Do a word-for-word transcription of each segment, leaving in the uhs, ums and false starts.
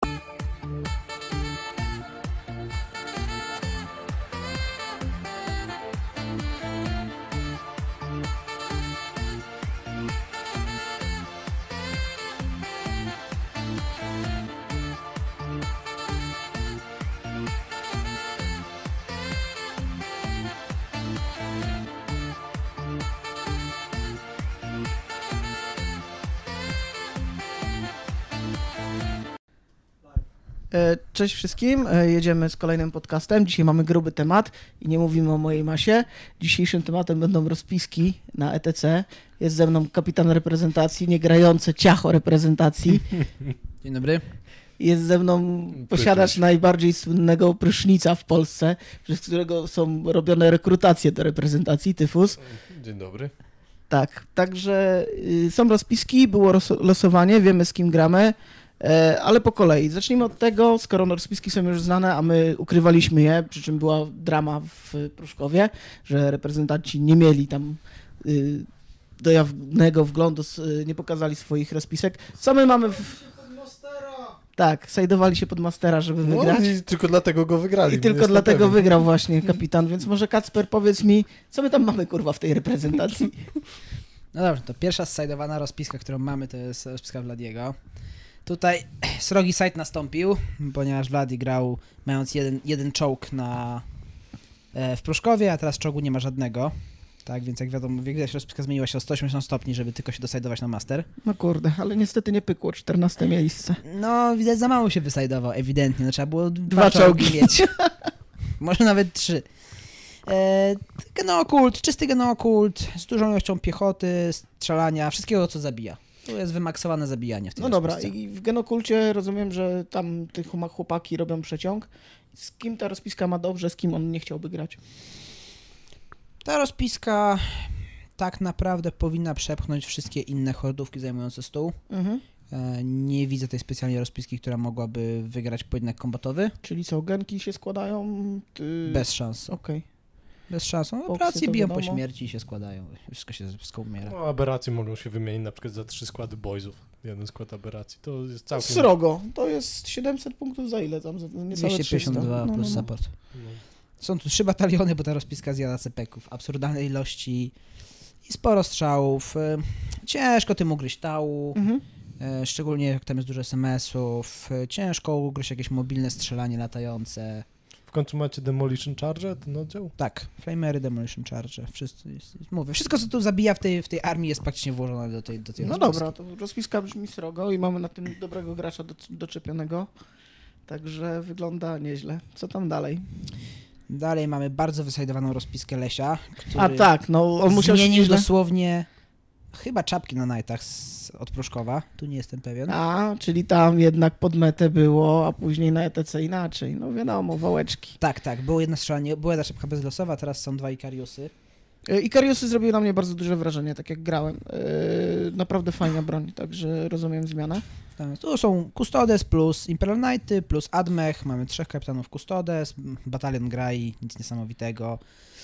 Cześć wszystkim, jedziemy z kolejnym podcastem. Dzisiaj mamy gruby temat i nie mówimy o mojej masie. Dzisiejszym tematem będą rozpiski na E T C. Jest ze mną kapitan reprezentacji, niegrające ciacho reprezentacji. Dzień dobry. Jest ze mną posiadacz Prysznic. najbardziej słynnego prysznica w Polsce, przez którego są robione rekrutacje do reprezentacji, Tyfus. Dzień dobry. Tak, także y, są rozpiski, było losowanie, wiemy z kim gramy. Ale po kolei. Zacznijmy od tego, skoro rozpiski są już znane, a my ukrywaliśmy je, przy czym była drama w Pruszkowie, że reprezentanci nie mieli tam y, dojawnego wglądu, y, nie pokazali swoich rozpisek. Co my mamy w... Tak, sajdowali się pod Mastera, żeby no, wygrać. I tylko dlatego go wygrali. I tylko dlatego pewien. wygrał właśnie kapitan, więc może Kacper, powiedz mi, co my tam mamy, kurwa, w tej reprezentacji? No dobrze, to pierwsza zsajdowana rozpiska, którą mamy, to jest rozpiska Vladiego. Tutaj srogi side nastąpił, ponieważ Vladi grał mając jeden, jeden czołg na, e, w Pruszkowie, a teraz czołgu nie ma żadnego. Tak, więc jak wiadomo, widać, rozpiska zmieniła się o sto osiemdziesiąt stopni, żeby tylko się dosajdować na master. No kurde, ale niestety nie pykło, czternaste miejsce. No, widać, za mało się wysajdował, ewidentnie. No, trzeba było dwa, dwa czołgi, czołgi mieć. Może nawet trzy. E, Genokult, czysty genokult, z dużą ilością piechoty, strzelania, wszystkiego, co zabija. Tu jest wymaksowane zabijanie w tym. No dobra, i w Genokulcie rozumiem, że tam tych chłopaki robią przeciąg. Z kim ta rozpiska ma dobrze, z kim on nie chciałby grać? Ta rozpiska tak naprawdę powinna przepchnąć wszystkie inne hordówki zajmujące stół. Mhm. Nie widzę tej specjalnie rozpiski, która mogłaby wygrać pojedynek kombatowy. Czyli co, genki się składają? Ty... Bez szans. Okej. Okay. Bez szans. No, operacje biją po śmierci i się składają. Wszystko się wszystko umiera. No, aberracje mogą się wymienić na przykład za trzy składy boysów. Jeden skład aberracji. To jest całkiem... Srogo. To jest siedemset punktów za ile tam? Za dwieście pięćdziesiąt dwa no, plus no, no. support. No. Są tu trzy bataliony, bo ta rozpiska zjada cepeków. Absurdalne ilości i sporo strzałów. Ciężko tym ugryźć tału. Mhm. Szczególnie jak tam jest dużo es em esów. Ciężko ugryźć jakieś mobilne strzelanie latające. W końcu macie Demolition Charge, ten oddział? Tak, Flamery, Demolition Charge, wszystko jest, jest, mówię, wszystko co tu zabija w tej, w tej armii jest praktycznie włożone do tej, do tej No rozpiski. dobra, to rozpiska brzmi srogo i mamy na tym dobrego gracza do, doczepionego, także wygląda nieźle. Co tam dalej? Dalej mamy bardzo wysajdowaną rozpiskę Lesia, który A tak, no on musiał zmienił się dosłownie chyba czapki na Knightach z, od Pruszkowa, tu nie jestem pewien. A, czyli tam jednak pod metę było, a później na E T C inaczej, no wiadomo, wałeczki. Tak, tak, było jedno strzelanie, była jedna czapka bezlosowa, teraz są dwa Ikariusy. Ikariusy zrobiły na mnie bardzo duże wrażenie, tak jak grałem. Yy, naprawdę fajna broń, także rozumiem zmianę. Tak, tu są Custodes plus Imperial Knighty plus Admech, mamy trzech kapitanów Custodes, batalion Grai, nic niesamowitego.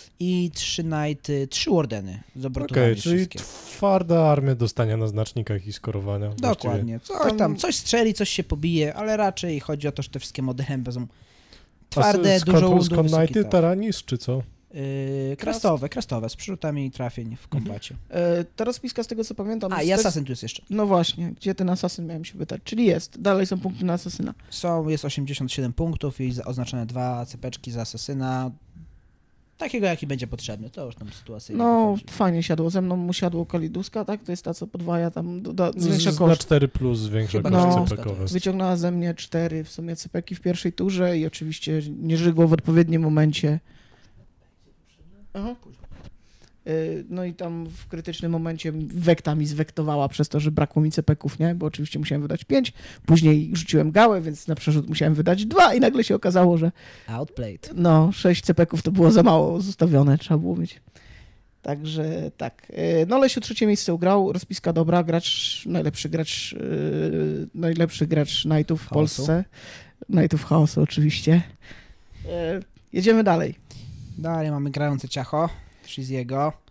I trzy Knighty, trzy Wardeny zobrotowali Okej, czyli wszystkie. twarda armia dostania na znacznikach i skorowania. Dokładnie. Coś tam, tam, coś strzeli, coś się pobije, ale raczej chodzi o to, że te wszystkie modele będą twarde, A dużo łudów, skąd Knighty, Taranis, czy co? Yy, krastowe, krastowe, z przyrzutami trafień w kombacie. Mhm. Yy, ta rozpiska z tego co pamiętam... A, i Assassin tu jest jeszcze. No właśnie, gdzie ten Assassin miałem się pytać? Czyli jest, dalej są punkty na Assassina. Są, jest osiemdziesiąt siedem punktów i oznaczone dwa cepeczki za Assassina. Takiego, jaki będzie potrzebny, to już tam sytuacyjnie No, wychodzi. fajnie siadło. Ze mną mu siadło Kaliduska, tak? To jest ta, co podwaja tam, doda, zwiększa Z, koszt. Na cztery plus zwiększa Chyba koszt no, cepekowe. Wyciągnęła ze mnie cztery w sumie cepeki w pierwszej turze i oczywiście nie żygło w odpowiednim momencie. Aha. No i tam w krytycznym momencie Wekta mi zwektowała przez to, że brakło mi cepeków, nie? Bo oczywiście musiałem wydać pięć, później rzuciłem gałę, więc na przerzut musiałem wydać dwa i nagle się okazało, że Outplayed. no, sześć cepeków to było za mało zostawione, trzeba było mieć. Także tak. No Lesiu trzecie miejsce ugrał, rozpiska dobra, gracz, najlepszy gracz, yy, najlepszy gracz Knightów w Chaosu. Polsce. Knightów Chaosu oczywiście. Yy, jedziemy dalej. Dalej mamy grające ciacho, Shiziego.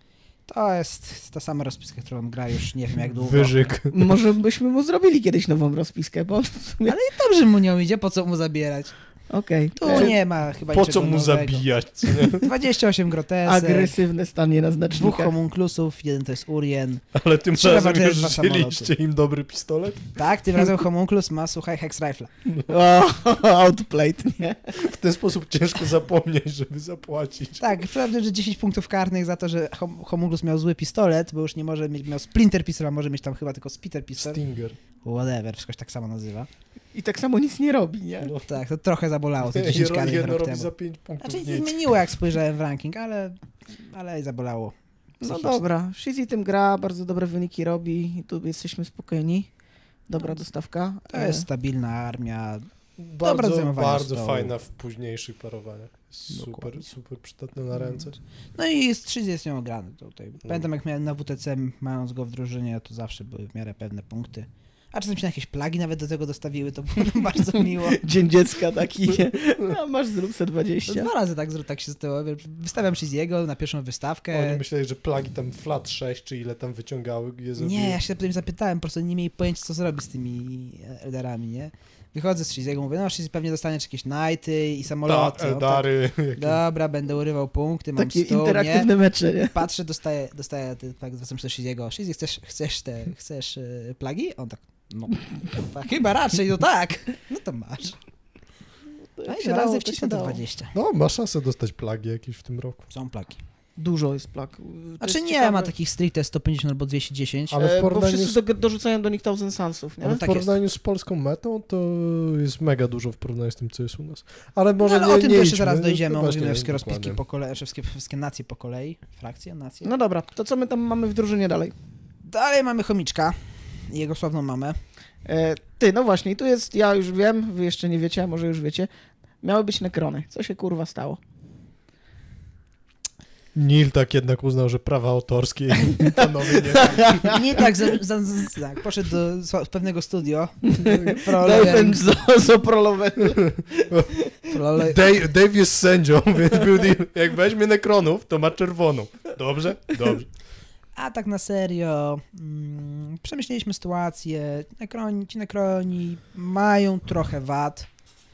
To jest ta sama rozpiska, którą gra już nie wiem jak długo. Wyżyk. Może byśmy mu zrobili kiedyś nową rozpiskę, bo... Ale i dobrze mu nią idzie, po co mu zabierać? Okej. Tu Okay. nie ma chyba Po niczego co mu nowego. zabijać? Co nie? dwadzieścia osiem grotesek, Agresywne stanie na dwóch znacznikach. homunclusów, jeden to jest Urien. Ale tym Trzeba razem wziąć już dwa samoloty. wzięliście im dobry pistolet? Tak, tym razem homunculus ma, słuchaj, hex rifle. O, outplayed, nie? W ten sposób ciężko zapomnieć, żeby zapłacić. Tak, prawda, że dziesięć punktów karnych za to, że hom- homunculus miał zły pistolet, bo już nie może mieć, miał splinter pistol, a może mieć tam chyba tylko spitter pistol. Stinger. Whatever, wszystko się tak samo nazywa. I tak samo nic nie robi, nie? No. Tak, to trochę zabolało te dziesięć Jedno, karnych jedno rok robi temu. za pięć punktów Znaczy się nic. zmieniło jak spojrzałem w ranking, ale, ale zabolało. No Psychicznie. dobra, Shizzy tym gra, bardzo dobre wyniki robi i tu jesteśmy spokojni. Dobra dostawka. To jest stabilna armia. Dobra Bardzo, zajmowanie bardzo stołu. fajna w późniejszych parowaniach. Super, Dokładnie. super przydatna na ręce. No i z Shizzy jest nią ograny tutaj. Pamiętam jak miałem na W T C, mając go w drużynie, to zawsze były w miarę pewne punkty. A czasem się jakieś plagi nawet do tego dostawiły, to było bardzo miło. Dzień dziecka taki, nie? A masz zrób se dwadzieścia. Dwa razy tak, zro- tak się stało. Wystawiam Shizzy'ego na pierwszą wystawkę. Oni myśleli, że plagi tam flat sześć, czy ile tam wyciągały, je zabiły. Nie, ja się potem zapytałem, po prostu nie mieli pojęcia, co zrobić z tymi Eldarami, nie? Wychodzę z Shizzy'ego, mówię, no Shizzy pewnie dostanie jakieś knighty i samoloty. Ta, No, Eldary. tak, dobra, będę urywał punkty, mam Takie sto, interaktywne nie? mecze, nie? Patrzę, dostaję, dostaję, ty, tak, zwracam się do Shizzy'ego, Shizzy, chcesz, chcesz te, chcesz y, plagi? On tak, no, kurwa, chyba raczej, no tak. No to masz. No i się dwa dało, razy to wcisnę się to dało. dwadzieścia. No, ma szansę dostać plagi jakieś w tym roku. Są plagi. Dużo jest plak. To Znaczy jest nie ciekawe. ma takich stricte sto pięćdziesiąt albo dwieście dziesięć. Ale w E, bo porównaniu wszyscy z- do, dorzucają do nich Thousand Sunsów, nie? Ale w tak porównaniu z polską metą to jest mega dużo w porównaniu z tym, co jest u nas. Ale może no, ale nie, o tym nie to jeszcze idźmy, zaraz no, dojdziemy, no omówimy właśnie, wszystkie rozpiski dokładnie. po kolei, wszystkie, wszystkie nacje po kolei. Frakcje, nacje. No dobra, to co my tam mamy w drużynie dalej? Dalej mamy chomiczka i jego sławną mamę. E, ty, no właśnie, i tu jest, ja już wiem, wy jeszcze nie wiecie, a może już wiecie, miały być nekrony. Co się kurwa stało? Nil tak jednak uznał, że prawa autorskie i panowie nie... Nie tak, za, za, za, tak, poszedł do sła- pewnego studio. Dave Zoprolowe. Prole- Dave, Dave jest sędzią, więc był deal. Jak weźmie nekronów, to ma czerwoną. Dobrze? Dobrze. A tak na serio, mm, przemyśleliśmy sytuację. Nekroni, ci nekroni mają trochę wad,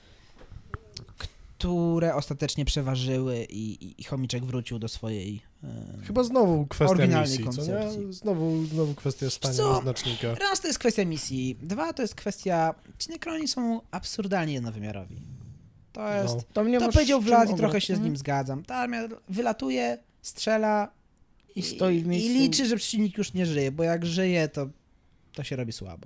które ostatecznie przeważyły i, i, i chomiczek wrócił do swojej... E, Chyba znowu kwestia Oryginalnej misji, co koncepcji. nie? Znowu, znowu kwestia stania Co? na znacznika. Raz to jest kwestia misji, dwa to jest kwestia... Ci nekroni są absurdalnie jednowymiarowi. To jest... No. To, mnie To masz powiedział czym Vlad i ograć. trochę się z Mhm. nim zgadzam. Ta armia wylatuje, strzela I stoi w miejscu. i liczy, że przeciwnik już nie żyje, bo jak żyje, to, to się robi słabo.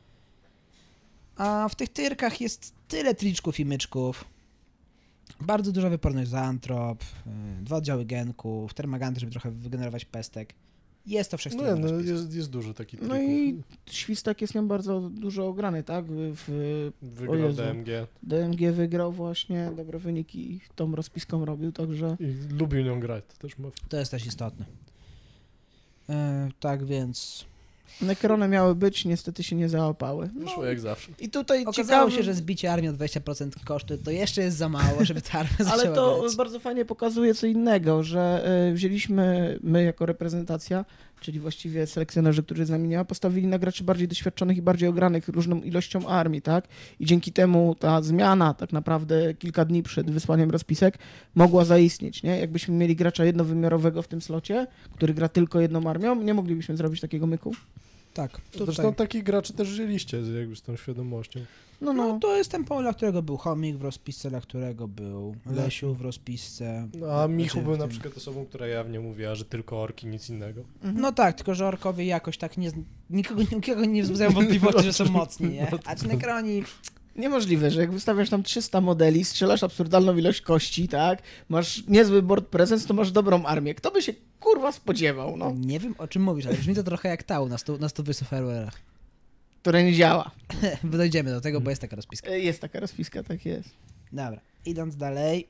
A w tych tyrkach jest tyle triczków i myczków. Bardzo duża wyporność za antrop, yy, dwa oddziały genków, termaganty, żeby trochę wygenerować pestek. Jest to No, wszechstronny no rozpis. jest, jest dużo takich No trików. i Świstak jest nią bardzo dużo ograny, tak? W, w o Wygrał Jezu. D M G D M G wygrał właśnie, dobre wyniki tą rozpiską robił, także... i lubił nią grać. To też ma... To jest też istotne. Yy, tak więc... Nekrony miały być, niestety się nie załapały. No, Wyszło jak zawsze. i tutaj Okazało ciekawe, się, że zbicie armii o dwadzieścia procent kosztu to jeszcze jest za mało, żeby ta armia zaczęła ale to grać. bardzo fajnie pokazuje co innego, że y, wzięliśmy my jako reprezentacja, czyli właściwie selekcjonerzy, którzy z nami nie ma, postawili na graczy bardziej doświadczonych i bardziej ogranych różną ilością armii, tak? I dzięki temu ta zmiana tak naprawdę kilka dni przed wysłaniem rozpisek mogła zaistnieć, nie? Jakbyśmy mieli gracza jednowymiarowego w tym slocie, który gra tylko jedną armią, nie moglibyśmy zrobić takiego myku. Tak, Zresztą tutaj. takich graczy też wzięliście z, jakby z tą świadomością. No, No no. to jest ten pol, dla którego był Chomik w rozpisce, dla którego był Lesiu w rozpisce. No, a Michu Znaczy, był w na tym- przykład osobą, która jawnie mówiła, że tylko orki, nic innego. Mhm. No tak, tylko że orkowie jakoś tak nie, nikogo, nikogo nie wzbudzają wątpliwości, że są mocni, nie? A ci nekroni, Niemożliwe, że jak wystawiasz tam trzysta modeli, strzelasz absurdalną ilość kości, tak? Masz niezły board presence, to masz dobrą armię. Kto by się kurwa spodziewał, no? nie wiem o czym mówisz, ale brzmi to trochę jak Tau na stu, na stu Wysoferwerach. Które nie działa. Dojdziemy do tego, bo jest taka rozpiska. E, Jest taka rozpiska, tak jest. Dobra, idąc dalej,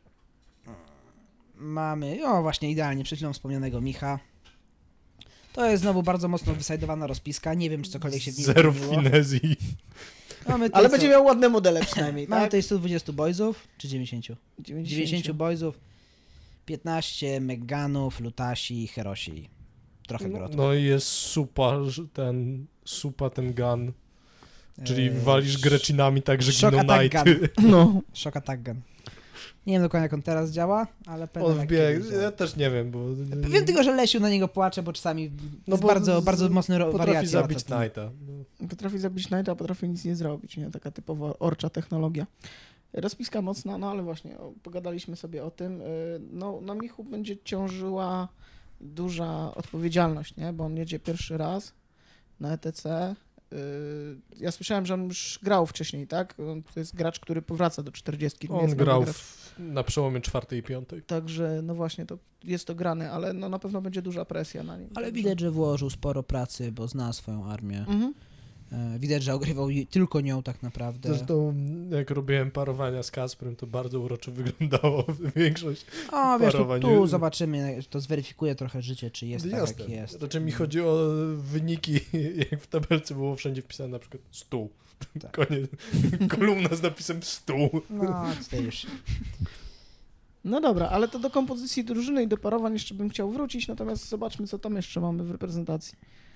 mamy, o właśnie idealnie, przed chwilą wspomnianego Micha. To jest znowu bardzo mocno wysajdowana rozpiska, nie wiem czy cokolwiek się w niej Zero zmieniło. finezji. Mamy tutaj Ale co- będzie miał ładne modele przynajmniej, Mamy tak? tutaj stu dwudziestu boysów, czy dziewięćdziesięciu? dziewięćdziesiąt. dziewięćdziesięciu boysów, piętnaście Megganów, Lutasi, Herosi. trochę No, grotów. no i jest supa, że ten, supa ten gun, czyli Eee, walisz grecinami tak, że Shock giną Attack nighty. No, Shock Attack Gun. Nie wiem dokładnie jak on teraz działa, ale pewnie On jak wbiegł, kiedyś działa. ja też nie wiem, bo... Wiem tylko, że Lesiu na niego płacze, bo czasami No jest bo bardzo, z- bardzo mocny ro- Potrafi wariacja. zabić na to. Knighta. No. potrafi zabić Knighta, potrafi nic nie zrobić, nie? Taka typowa orcza technologia. Rozpiska mocna, no ale właśnie, o, pogadaliśmy sobie o tym. y, No, na Michu będzie ciążyła duża odpowiedzialność, nie? Bo on jedzie pierwszy raz na E T C. Y, Ja słyszałem, że on już grał wcześniej, tak? On to jest gracz, który powraca do czterdziestki. nie On jest nowy grał gracz. w, na przełomie czwartej i piątej. Także, no właśnie, to jest to grane, ale no na pewno będzie duża presja na nim. Ale Także- widać, że włożył sporo pracy, bo zna swoją armię. Mhm. E, Widać, że ogrywał jej- tylko nią tak naprawdę. Zresztą jak robiłem parowania z Kasprem, to bardzo uroczo wyglądało większość. O, wiesz, tu, parowanie. tu zobaczymy, to zweryfikuje trochę życie, czy jest No tak, jasne. jak jest. Raczej mi chodzi o wyniki, jak w tabelce było wszędzie wpisane na przykład stół. Tak. Koniec. Kolumna z napisem stół. No, tutaj już. No dobra, ale to do kompozycji drużyny i do parowań jeszcze bym chciał wrócić, natomiast zobaczmy, co tam jeszcze mamy w reprezentacji.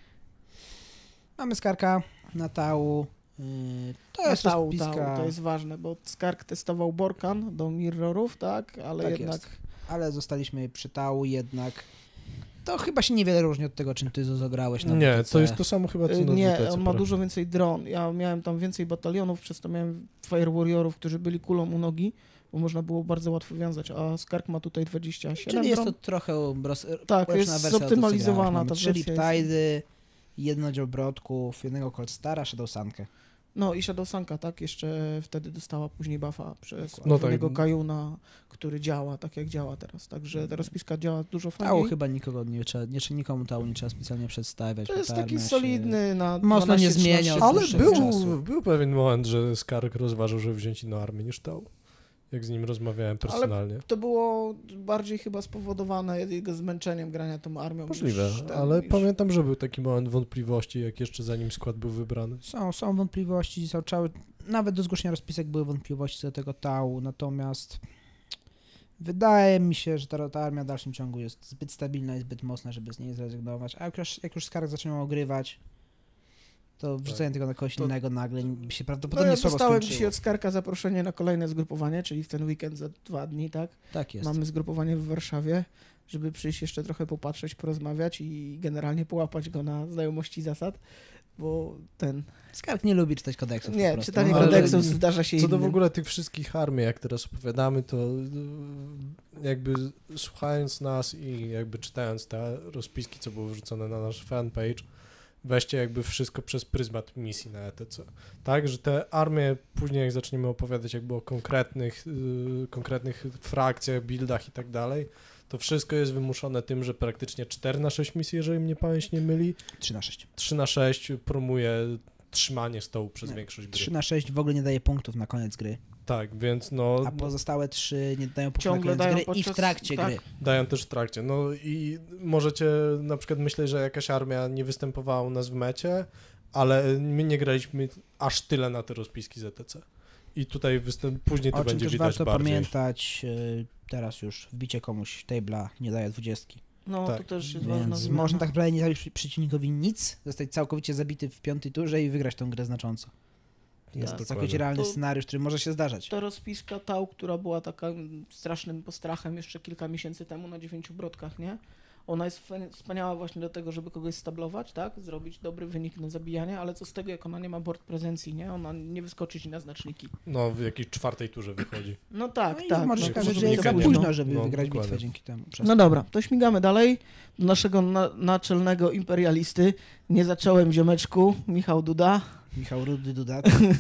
Mamy Skarka, Natału. Yy, to jest Tau, rozpiska. Tau, to jest ważne, bo Skark testował Borkan do mirrorów, tak, ale Tak jednak... jest. Ale zostaliśmy przy Tału jednak. To chyba się niewiele różni od tego, czym ty Zozo grałeś na Nie, W T C. to jest to samo chyba co Y, na Nie, W T C, on ma prawda? dużo więcej dron. Ja miałem tam więcej batalionów, przez to miałem Fire Warriorów, którzy byli kulą u nogi, bo można było bardzo łatwo wiązać, a Skark ma tutaj dwadzieścia siedem Czyli jest dron. to trochę roz... Tak, ulepszona jest wersja od zoptymalizowana Mamy ta trzy wersja. Jest... Liptidy, jedno dział Brodków, jednego Cold Stara, Shadow Sunkę. No i Shadow Sunka, tak, jeszcze wtedy dostała później buffa przez No odpowiedniego tak. Kajuna, który działa tak jak działa teraz, także ta rozpiska działa dużo Tału fajniej. chyba nikogo nie trzeba, nie, nikomu Tału nie trzeba specjalnie przedstawiać. To bo jest ta taki armia się- solidny na mocno nie dwanaście zmienia trzynaście od Ale dłuższego był, czasu. był pewien moment, że Skark rozważył, żeby wziąć inną armię niż Tau. Jak z nim rozmawiałem personalnie. To było bardziej chyba spowodowane jego zmęczeniem grania tą armią. Możliwe, niż ten, ale niż... pamiętam, że był taki moment wątpliwości, jak jeszcze zanim skład był wybrany. Są, są wątpliwości, są cały, nawet do zgłoszenia rozpisek były wątpliwości co do tego Tału, natomiast wydaje mi się, że ta, ta armia w dalszym ciągu jest zbyt stabilna i zbyt mocna, żeby z niej zrezygnować, a jak już, jak już Skark zaczynał ogrywać, to wrzucenie tego na kogoś To- innego nagle by się No prawdopodobnie ja słabo dostałem skończyło. dzisiaj od Skarka zaproszenie na kolejne zgrupowanie, czyli w ten weekend za dwa dni, tak? Tak jest. Mamy zgrupowanie w Warszawie, żeby przyjść jeszcze trochę popatrzeć, porozmawiać i generalnie połapać go na znajomości zasad, bo ten... Skark nie lubi czytać kodeksów po Nie, prostu. czytanie No, ale kodeksów zdarza się Co do w innym. ogóle tych wszystkich armii, jak teraz opowiadamy, to y, jakby słuchając nas i jakby czytając te rozpiski, co były wrzucone na nasz fanpage, weźcie jakby wszystko przez pryzmat misji na E T C. Tak, że te armie później jak zaczniemy opowiadać jakby o konkretnych, y, konkretnych frakcjach, buildach i tak dalej, to wszystko jest wymuszone tym, że praktycznie cztery na sześć misji, jeżeli mnie pamięć nie myli, trzy na sześć. trzy na sześć promuje trzymanie stołu przez Nie, większość gry. trzy na sześć w ogóle nie daje punktów na koniec gry, Tak, więc no... a pozostałe trzy nie dają punktów Ciągle na koniec dają gry i podczas- w trakcie tak. gry. Dają też w trakcie. No i możecie na przykład myśleć, że jakaś armia nie występowała u nas w mecie, ale my nie graliśmy aż tyle na te rozpiski Z T C. I tutaj występ, później to O czym będzie też widać warto bardziej. pamiętać, y, teraz już wbicie komuś tabla nie daje dwudziestki. No Tak. to też jest ważna Więc zmiana. można tak naprawdę nie zrobić przeciwnikowi nic, zostać całkowicie zabity w piątej turze i wygrać tą grę znacząco. Jest Tak. to całkowicie realny To- scenariusz, który może się zdarzać. Ta rozpiska Tau, która była takim strasznym postrachem jeszcze kilka miesięcy temu na dziewięciu brodkach, nie? Ona jest fe- wspaniała właśnie do tego, żeby kogoś stablować, tak? Zrobić dobry wynik na zabijanie, ale co z tego, jak ona nie ma board prezencji, nie? Ona nie wyskoczy ci na znaczniki. No w jakiejś czwartej turze wychodzi. No tak, no i tak. może się no, okazać, to że jest za wynikanie. późno, żeby No, wygrać dokładnie. bitwę dzięki temu. Przez No to. dobra, to śmigamy dalej do naszego na- naczelnego imperialisty. Nie zacząłem, ziomeczku, Michał Duda. Michał Rudy Duda.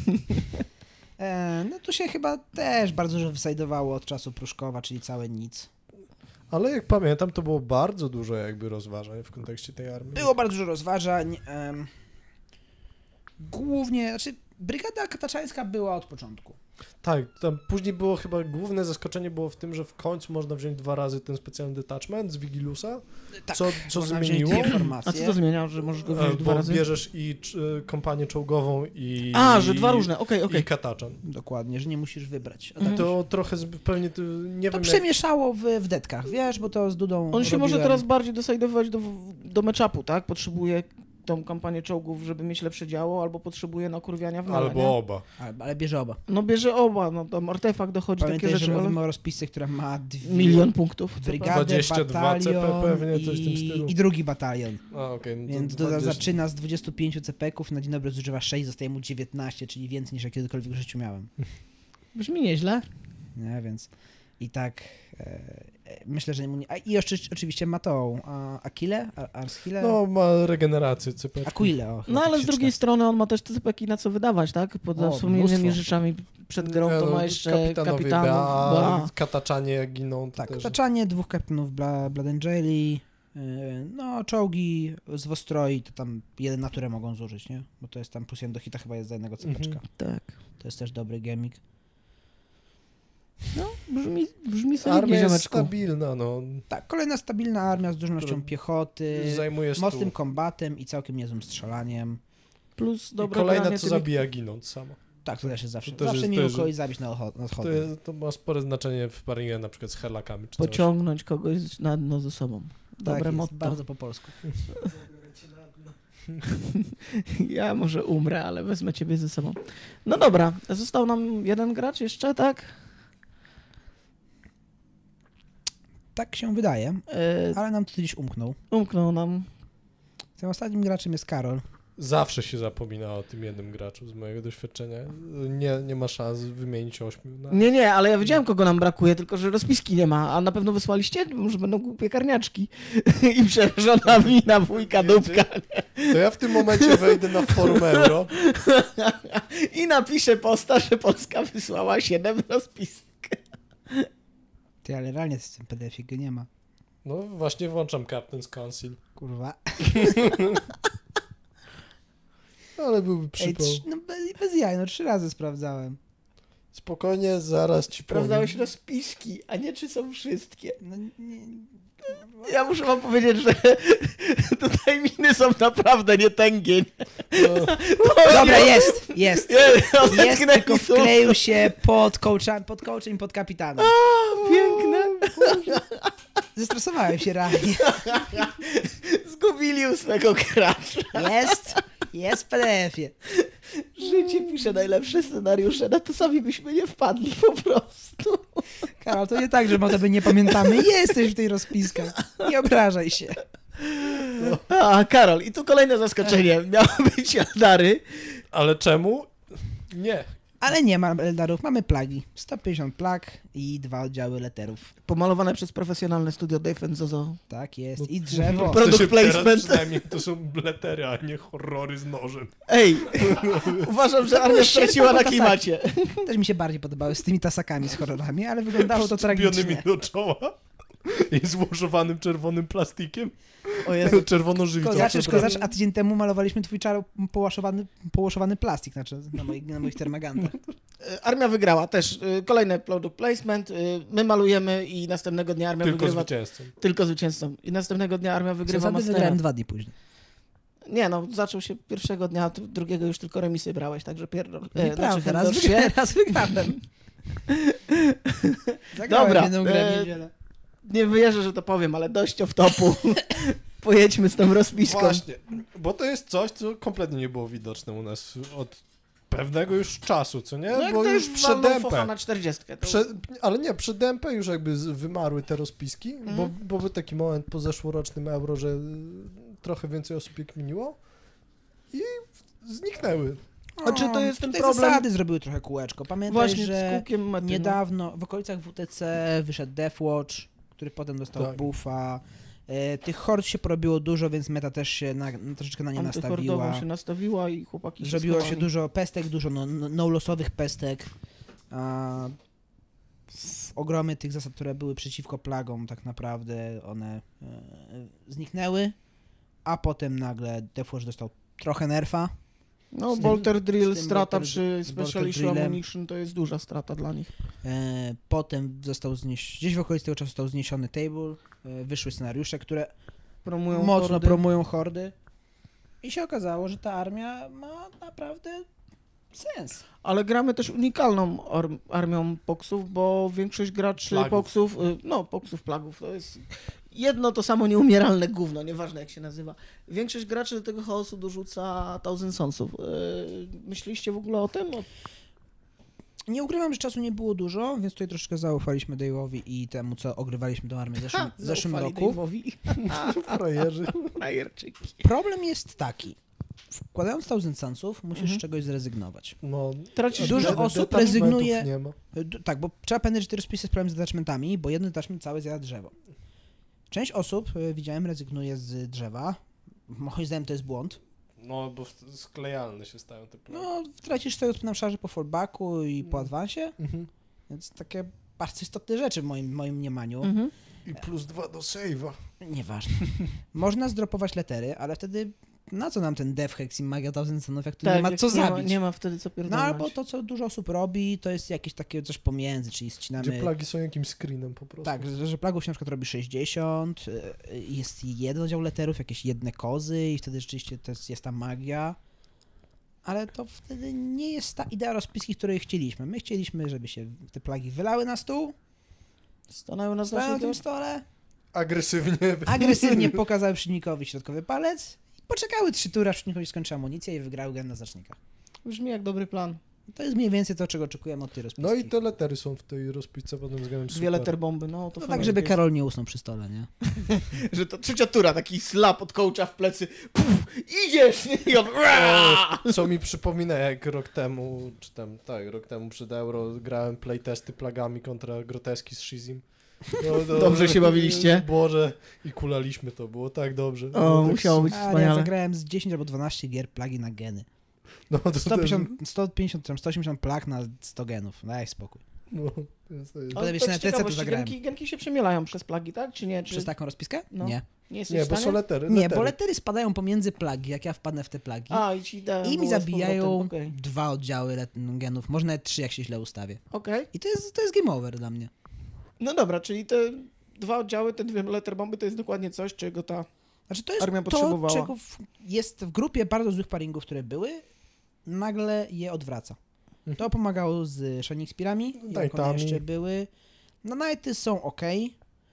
e, no tu się chyba też bardzo dużo wysajdowało od czasu Pruszkowa, czyli całe nic. Ale jak pamiętam, to było bardzo dużo jakby rozważań w kontekście tej armii. Było bardzo dużo rozważań. em, głównie, znaczy brygada kataczańska była od początku. Tak, tam później było chyba, główne zaskoczenie było w tym, że w końcu można wziąć dwa razy ten specjalny detachment z Wigilusa, Tak, co, co można wziąć zmieniło, dwie A formacje. co to zmienia, że możesz go e, wziąć dwa bo razy? bierzesz i c- kompanię czołgową i... A, że dwa różne, okej, okej. I kataczan. Dokładnie, że nie musisz wybrać. A Mhm. tak To trochę z- pewnie, to, nie to wiem jak... przemieszało w, w detkach, wiesz, bo to z Dudą On się robiłem. może teraz bardziej dosajdować do, do matchupu, tak? Potrzebuje tą kampanię czołgów, żeby mieć lepsze działo, albo potrzebuje nakurwiania w mele, Albo nie? oba. Ale, ale bierze oba. No bierze oba, no tam artefakt dochodzi, Pamiętaj, takie że rzeczy, mówimy ale o rozpisce, która ma dwie... milion punktów. co Brygadę, dwadzieścia dwa C P batalion pewnie, coś w tym i, stylu. i drugi batalion. A, okej, no to Więc Duda dwadzieścia. zaczyna z dwudziestu pięciu cepeków, na dzień dobry zużywa sześć, zostaje mu dziewiętnaście, czyli więcej niż ja kiedykolwiek w życiu miałem. Brzmi nieźle. Nie, więc i tak e, e, myślę, że mu nie... A, i jeszcze oczywiście ma tą a, Akile, a, Arschile, No, ma regenerację C P. Aquile, o, chyba No tak ale się z drugiej czyta. strony on ma też te cepeki na co wydawać, tak? Poza O, wspomnianymi mnóstwo. rzeczami przed grą Nie, to no, ma jeszcze kapitanowie kapitanów. Bea, Ba. kataczanie jak giną. To Tak, też... otaczanie dwóch kapitanów Bla, Blood Angeli, yy, no czołgi z Wostroi, to tam jeden naturę mogą zużyć, nie? Bo to jest tam plus jeden do hita chyba jest za jednego cepeczka. Mhm. Tak. To jest też dobry gemik. No, brzmi, brzmi solidnie, Armia jest ziomeczku. stabilna, no. Tak, kolejna stabilna armia z dużą ilością Która piechoty, Zajmuje stół. mocnym kombatem i całkiem niezłym strzelaniem. Plus I dobre kolejna, granie co tymi- zabija ginąc sama. Tak, to też jest zawsze. To też zawsze jest- miło to jest- kogoś zabić na, odcho- na To, odchodnie. jest, to ma spore znaczenie w parinie na przykład z herlakami czy coś. Pociągnąć kogoś na dno ze sobą. Dobre tak, jest, motto. bardzo po polsku. Ja może umrę, ale wezmę ciebie ze sobą. No dobra, został nam jeden gracz jeszcze, tak? Tak się wydaje, E, ale nam to gdzieś umknął. umknął nam. Tym ostatnim graczem jest Karol. Zawsze się zapomina o tym jednym graczu z mojego doświadczenia. Nie, nie ma szans wymienić ośmiu. Na... Nie, nie, ale ja wiedziałem, kogo nam brakuje, tylko że rozpiski nie ma, a na pewno wysłaliście, może będą głupie karniaczki i przerażona wina wujka Dubka To ja w tym momencie wejdę na forum euro. i napiszę posta, że Polska wysłała siedem rozpisek. Ty, ale realnie w tym P D F-ie go nie ma. No właśnie włączam Captain's Council. Kurwa. Ale byłby Ej, przypał. trz- no bez, bez jaj, no trzy razy sprawdzałem. Spokojnie, zaraz ci powiem. Sprawdzałeś rozpiski, a nie czy są wszystkie. No, nie, Ja muszę wam powiedzieć, że tutaj miny są naprawdę nietęgie. No, Dobra, jest, jest. Jest, Jest, tylko wkleił się pod coacha, pod coachem i pod kapitanem. Piękne. Zestresowałem się realnie. Zgubili ósmego gracza. Jest, jest w P D F-ie. Życie pisze najlepsze scenariusze, na to sami byśmy nie wpadli po prostu. Karol, to nie tak, że może by nie pamiętamy. Jesteś w tej rozpiskach. Nie obrażaj się. A, Karol, i tu kolejne zaskoczenie. Miały być Eldary. ale czemu? Nie. Ale nie ma Eldarów, mamy plagi. sto pięćdziesiąt plag i dwa oddziały letterów. Pomalowane przez profesjonalne studio Dave and Zozo. Tak jest. I drzewo. Product W sensie teraz placement. przynajmniej to są blettery, a nie horrory z nożem. Ej, uważam, że armia straciła na klimacie. Też mi się bardziej podobały z tymi tasakami z horrorami, ale wyglądało to Przyczepionymi tragicznie. do czoła i złożowanym czerwonym plastikiem. O Jezu. Czerwoną żywicą. Kozaczysz, przepraszam. kozacz, a tydzień temu malowaliśmy twój czar połaszowany, połaszowany plastik, znaczy na moich, na moich termagantach. Armia wygrała też. y, Kolejny product placement. y, My malujemy i następnego dnia armia Tylko wygrywa. zwycięzcą. Tylko zwycięzcą. I następnego dnia armia wygrywa Zasady Mastera. wygrałem dwa dni później. Nie no, zaczął się pierwszego dnia, t- drugiego już tylko remisy brałeś, także pierdol. E, Nieprawda, znaczy raz, Hendor się. wygrałem, raz wygrałem. Zagrałem Dobra, jedną grę w e, niedzielę. Nie wierzę, że to powiem, ale dość off-topu. Pojedźmy z tą rozpiską. Właśnie, bo to jest coś, co kompletnie nie było widoczne u nas od pewnego już czasu, co nie? No jak bo to już już przed przed D M P. na czterdziestkę. To... Prze, ale nie, przed D M P już jakby z, wymarły te rozpiski, Mhm. bo, bo był taki moment po zeszłorocznym euro, że y, trochę więcej osób je kminiło i zniknęły. A czy to jest ten tutaj problem? zasady zrobiły trochę kółeczko. Pamiętaj, Właśnie z że kółkiem mety, no. niedawno w okolicach W T C wyszedł Deathwatch, który potem dostał Tak. buffa. E, tych hord się porobiło dużo, więc meta też się na, troszeczkę na nie Antyhordową nastawiła. się nastawiła i chłopaki się Zrobiło się schowali. dużo pestek, dużo no, no, no-losowych pestek. A, w ogromy tych zasad, które były przeciwko plagom, tak naprawdę one e, zniknęły, a potem nagle Deathwatch dostał trochę nerfa No, Z tym- Bolter Drill, z tym strata Bolter- przy z Special Bolter Issue Drillem. Ammunition to jest duża strata dla nich. E, potem został zniesiony, gdzieś w okolicy tego czasu został zniesiony table, e, wyszły scenariusze, które Promują mocno hordy. promują hordy i się okazało, że ta armia ma naprawdę sens. Ale gramy też unikalną arm- armią poksów, bo większość graczy Plagów. poksów, y, no poksów, plagów, to jest jedno to samo nieumieralne gówno, nieważne jak się nazywa. Większość graczy do tego chaosu dorzuca Thousand Sonsów. Y, Myśleliście w ogóle o tym? O... Nie ukrywam, że czasu nie było dużo, więc tutaj troszkę zaufaliśmy Dave'owi i temu, co ogrywaliśmy tą armię w zeszłym, w zeszłym Zaufali roku. Dave'owi. Frajerzy. Frajerczyki. Problem jest taki. Wkładając Thousand Sunsów, musisz Mhm. z czegoś zrezygnować. No, Tracisz Dużo wiele. osób detachmentów rezygnuje- Nie ma. D- Tak, bo trzeba pamiętać, że te rozpisy z problemem z detachmentami, bo jeden detachment cały zjada drzewo. Część osób, y, widziałem, rezygnuje z drzewa. Moim zdaniem to jest błąd. No, bo w- sklejalne się stają te plagi. No, tracisz sobie na szarze po fallbacku i po Mm. adwansie, Mhm. więc takie bardzo istotne rzeczy w moim, moim mniemaniu. Mhm. I plus dwa do save'a. Nieważne. Można zdropować letery, ale wtedy na co nam ten Death Hex i Magia Thousand Sunów, jak tu nie ma jak co nie zabić? Ma, nie ma wtedy co No pierdolnąć. albo to, co dużo osób robi, to jest jakieś takie coś pomiędzy, czyli Gdzie ścinamy... plagi są jakimś screenem po prostu. Tak, że, że plagów się na przykład robi sześćdziesiąt, y, jest jeden oddział letterów, jakieś jedne kozy i wtedy rzeczywiście to jest, jest ta magia. Ale to wtedy nie jest ta idea rozpiski, której chcieliśmy. My chcieliśmy, żeby się te plagi wylały na stół, Stanęły na stały na tym znaczniku. stole, Agresywnie. agresywnie pokazały przeciwnikowi środkowy palec i poczekały trzy tury, aż przeciwnikowi skończy amunicja i wygrały gen na znacznikach. Brzmi jak dobry plan. To jest mniej więcej to, czego oczekujemy od tej rozpiski. No i te letery są w tej rozpisce pod tym względem super. Dwie leterbomby, no to No fajnie tak, żeby jest. Karol nie usnął przy stole, nie? Że to trzecia tura, taki slap od coacha w plecy. Puf, idziesz! I on... O, co mi przypomina, jak rok temu, czy tam, tak, rok temu przed Euro grałem playtesty plagami kontra groteski z Shizim. No, no, Dobrze się bawiliście? Boże, i kulaliśmy to, było tak dobrze. O, Było tak musiało być A ja wspaniale. zagrałem z dziesięć albo dwanaście gier plagi na geny. No, to, sto pięćdziesiąt, sto pięćdziesiąt, sto osiemdziesiąt plag na sto genów. Daj spokój. No, to jest, to jest. Ale Ale jeszcze tak na z T C to ciekawości, zagrałem. genki, genki się przemielają przez plagi, tak? Czy nie? Czy... Przez taką rozpiskę? No. Nie. Nie jesteś Nie, w bo stanie? są letery. Nie, letery. bo letery spadają pomiędzy plagi, jak ja wpadnę w te plagi. A, i ci da, I mi było z zabijają powrotem, Okej. dwa oddziały let- genów, może nawet trzy, jak się źle ustawię. Okej. I to jest, to jest game over dla mnie. No dobra, czyli te dwa oddziały, te dwie letterbomby to jest dokładnie coś, czego ta... Znaczy to jest Armia to, potrzebowała. czego w, jest w grupie bardzo złych paringów, które były, nagle je odwraca. To pomagało z Shining Spearami, jak one Knightami. jeszcze były. No Knighty są ok. E,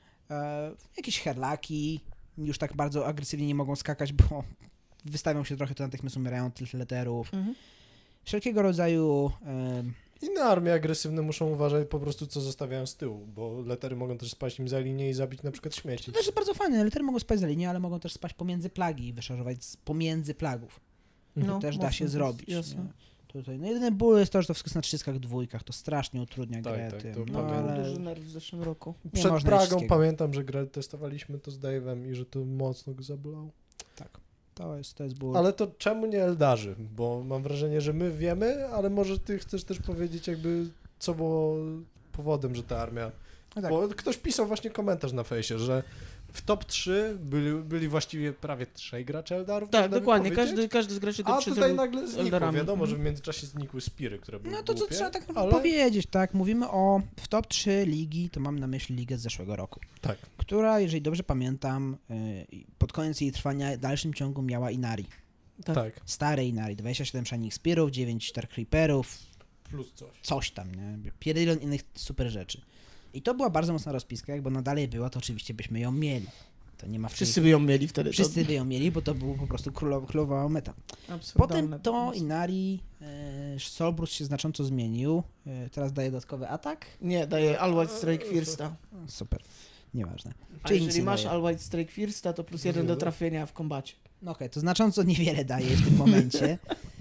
jakieś herlaki już tak bardzo agresywnie nie mogą skakać, bo wystawią się trochę, to natychmiast umierają od tych letterów. Mhm. Wszelkiego rodzaju... E, Inne armie agresywne muszą uważać po prostu, co zostawiają z tyłu, bo letery mogą też spaść im za linię i zabić na przykład śmieci. to też jest bardzo fajne. Lettery mogą spaść za linię, ale mogą też spaść pomiędzy plagi i wyszarżować z pomiędzy plagów. No, To też da mocno się to zrobić. jest, jasne. Nie? Tutaj, no jedyny ból jest to, że to wszystko jest na trzydziestkach dwójkach, to strasznie utrudnia Tak, grę tak, tym. to no, No, pamiętam. ale... duży nerw w zeszłym roku. nie Przed można Pragą wszystkiego. pamiętam, że grę testowaliśmy to z Dave'em i że to mocno go zabolało. Tak, to jest, to jest ból. Ale to czemu nie Eldarzy? Bo mam wrażenie, że my wiemy, ale może ty chcesz też powiedzieć jakby, co było powodem, że ta armia... No tak. Bo ktoś pisał właśnie komentarz na fejsie, że w top trzy byli, byli właściwie prawie trzej gracze Eldarów. Tak, można by dokładnie. powiedzieć. Każdy, każdy z graczy A top trzy tutaj był nagle znikło. Eldarami. Wiadomo, że w Mhm. międzyczasie znikły Spiry, które były No to co głupie, trzeba tak ale... powiedzieć, tak? Mówimy o w top trzy ligi, to mam na myśli ligę z zeszłego roku, Tak. która, jeżeli dobrze pamiętam, yy, pod koniec jej trwania w dalszym ciągu miała Inari. Tak. Tak. Stare Inari, dwadzieścia siedem Shining Spearów, dziewięć Dark Reaperów, Plus coś. coś tam, nie? Pierdylion innych super rzeczy. I to była bardzo mocna rozpiska, jakby ona dalej była, to oczywiście byśmy ją mieli. To nie ma w Wszyscy by ją mieli wtedy. to Wszyscy by ją mieli, bo to był po prostu królowa, królowa meta. absurdalne Potem to pomysły. Inari, e, Solbrus się znacząco zmienił, e, teraz daje dodatkowy atak. Nie, daje All White Strike Firsta. O, super, nieważne. A Czyli nic jeżeli nie masz daje. All White Strike Firsta, to plus jeden do trafienia w kombacie. No okej, to znacząco niewiele daje w tym momencie.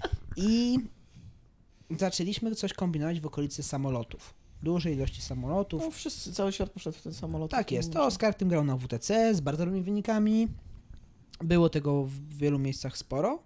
I zaczęliśmy coś kombinować w okolicy samolotów. Dużej ilości samolotów. No wszyscy, cały świat poszedł w ten samolot. Tak jest, to Oskar tym grał na W T C z bardzo dobrymi wynikami. Było tego w wielu miejscach sporo.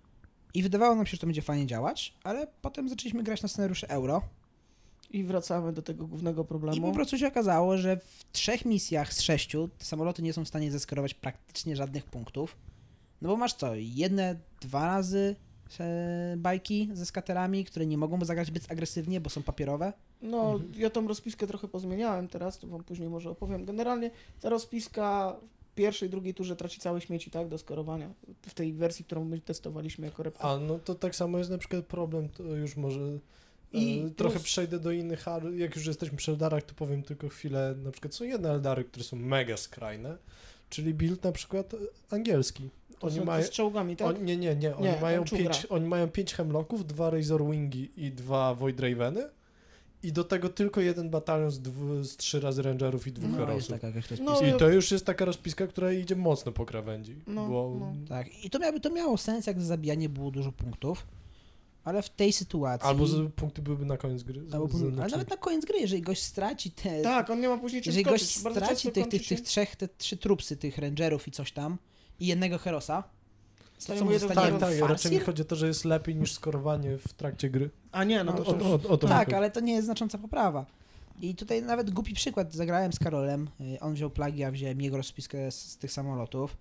I wydawało nam się, że to będzie fajnie działać, ale potem zaczęliśmy grać na scenariusze Euro. I wracamy do tego głównego I problemu. po prostu się okazało, że w trzech misjach z sześciu te samoloty nie są w stanie zeskerować praktycznie żadnych punktów. No bo masz co, jedne dwa razy e, bajki ze skaterami, które nie mogą zagrać zbyt agresywnie, bo są papierowe. No, ja tą rozpiskę trochę pozmieniałem teraz, to wam później może opowiem. Generalnie ta rozpiska w pierwszej, drugiej turze traci całe śmieci, tak, do skorowania. W tej wersji, którą my testowaliśmy jako repka. A, no to tak samo jest na przykład problem, to już może I e, trochę plus- przejdę do innych, ale jak już jesteśmy przy Eldarach, to powiem tylko chwilę, na przykład są jedne Eldary, które są mega skrajne, czyli build na przykład angielski. To Oni są mają, z czołgami, tak? oni, nie, nie, nie, oni, Nie, mają tam czugra. pięć, oni mają pięć Hemlocków, dwa Razor Wingi i dwa Void Raveny i do tego tylko jeden batalion z, dwu, z trzy razy Rangerów i dwóch No, No, Herosów. jest taka jakaś rozpiska. No, I to już jest taka rozpiska, która idzie mocno po krawędzi, No, bo no. Tak, i to, miało, to miało sens, jak zabijanie było dużo punktów, ale w tej sytuacji... albo z, punkty byłyby na koniec gry. Z, albo, z, ale znaczy- nawet na koniec gry, jeżeli gość straci te... Tak, on nie ma później czym jeżeli skoczyć. gość Bardzo straci często tych, kończy tych, się- tych trzech, te trzy trupsy, tych rangerów i coś tam i jednego herosa, Stanie co mu mu jeden zostanie? Tak, tak, Farsir? raczej mi chodzi o to, że jest lepiej niż skorowanie w trakcie gry. A nie, no No, to O, już... o, o to mi tak, chodzi. ale to nie jest znacząca poprawa. I tutaj nawet głupi przykład, zagrałem z Karolem, y, on wziął plagi, a wziąłem jego rozpiskę z, z tych samolotów.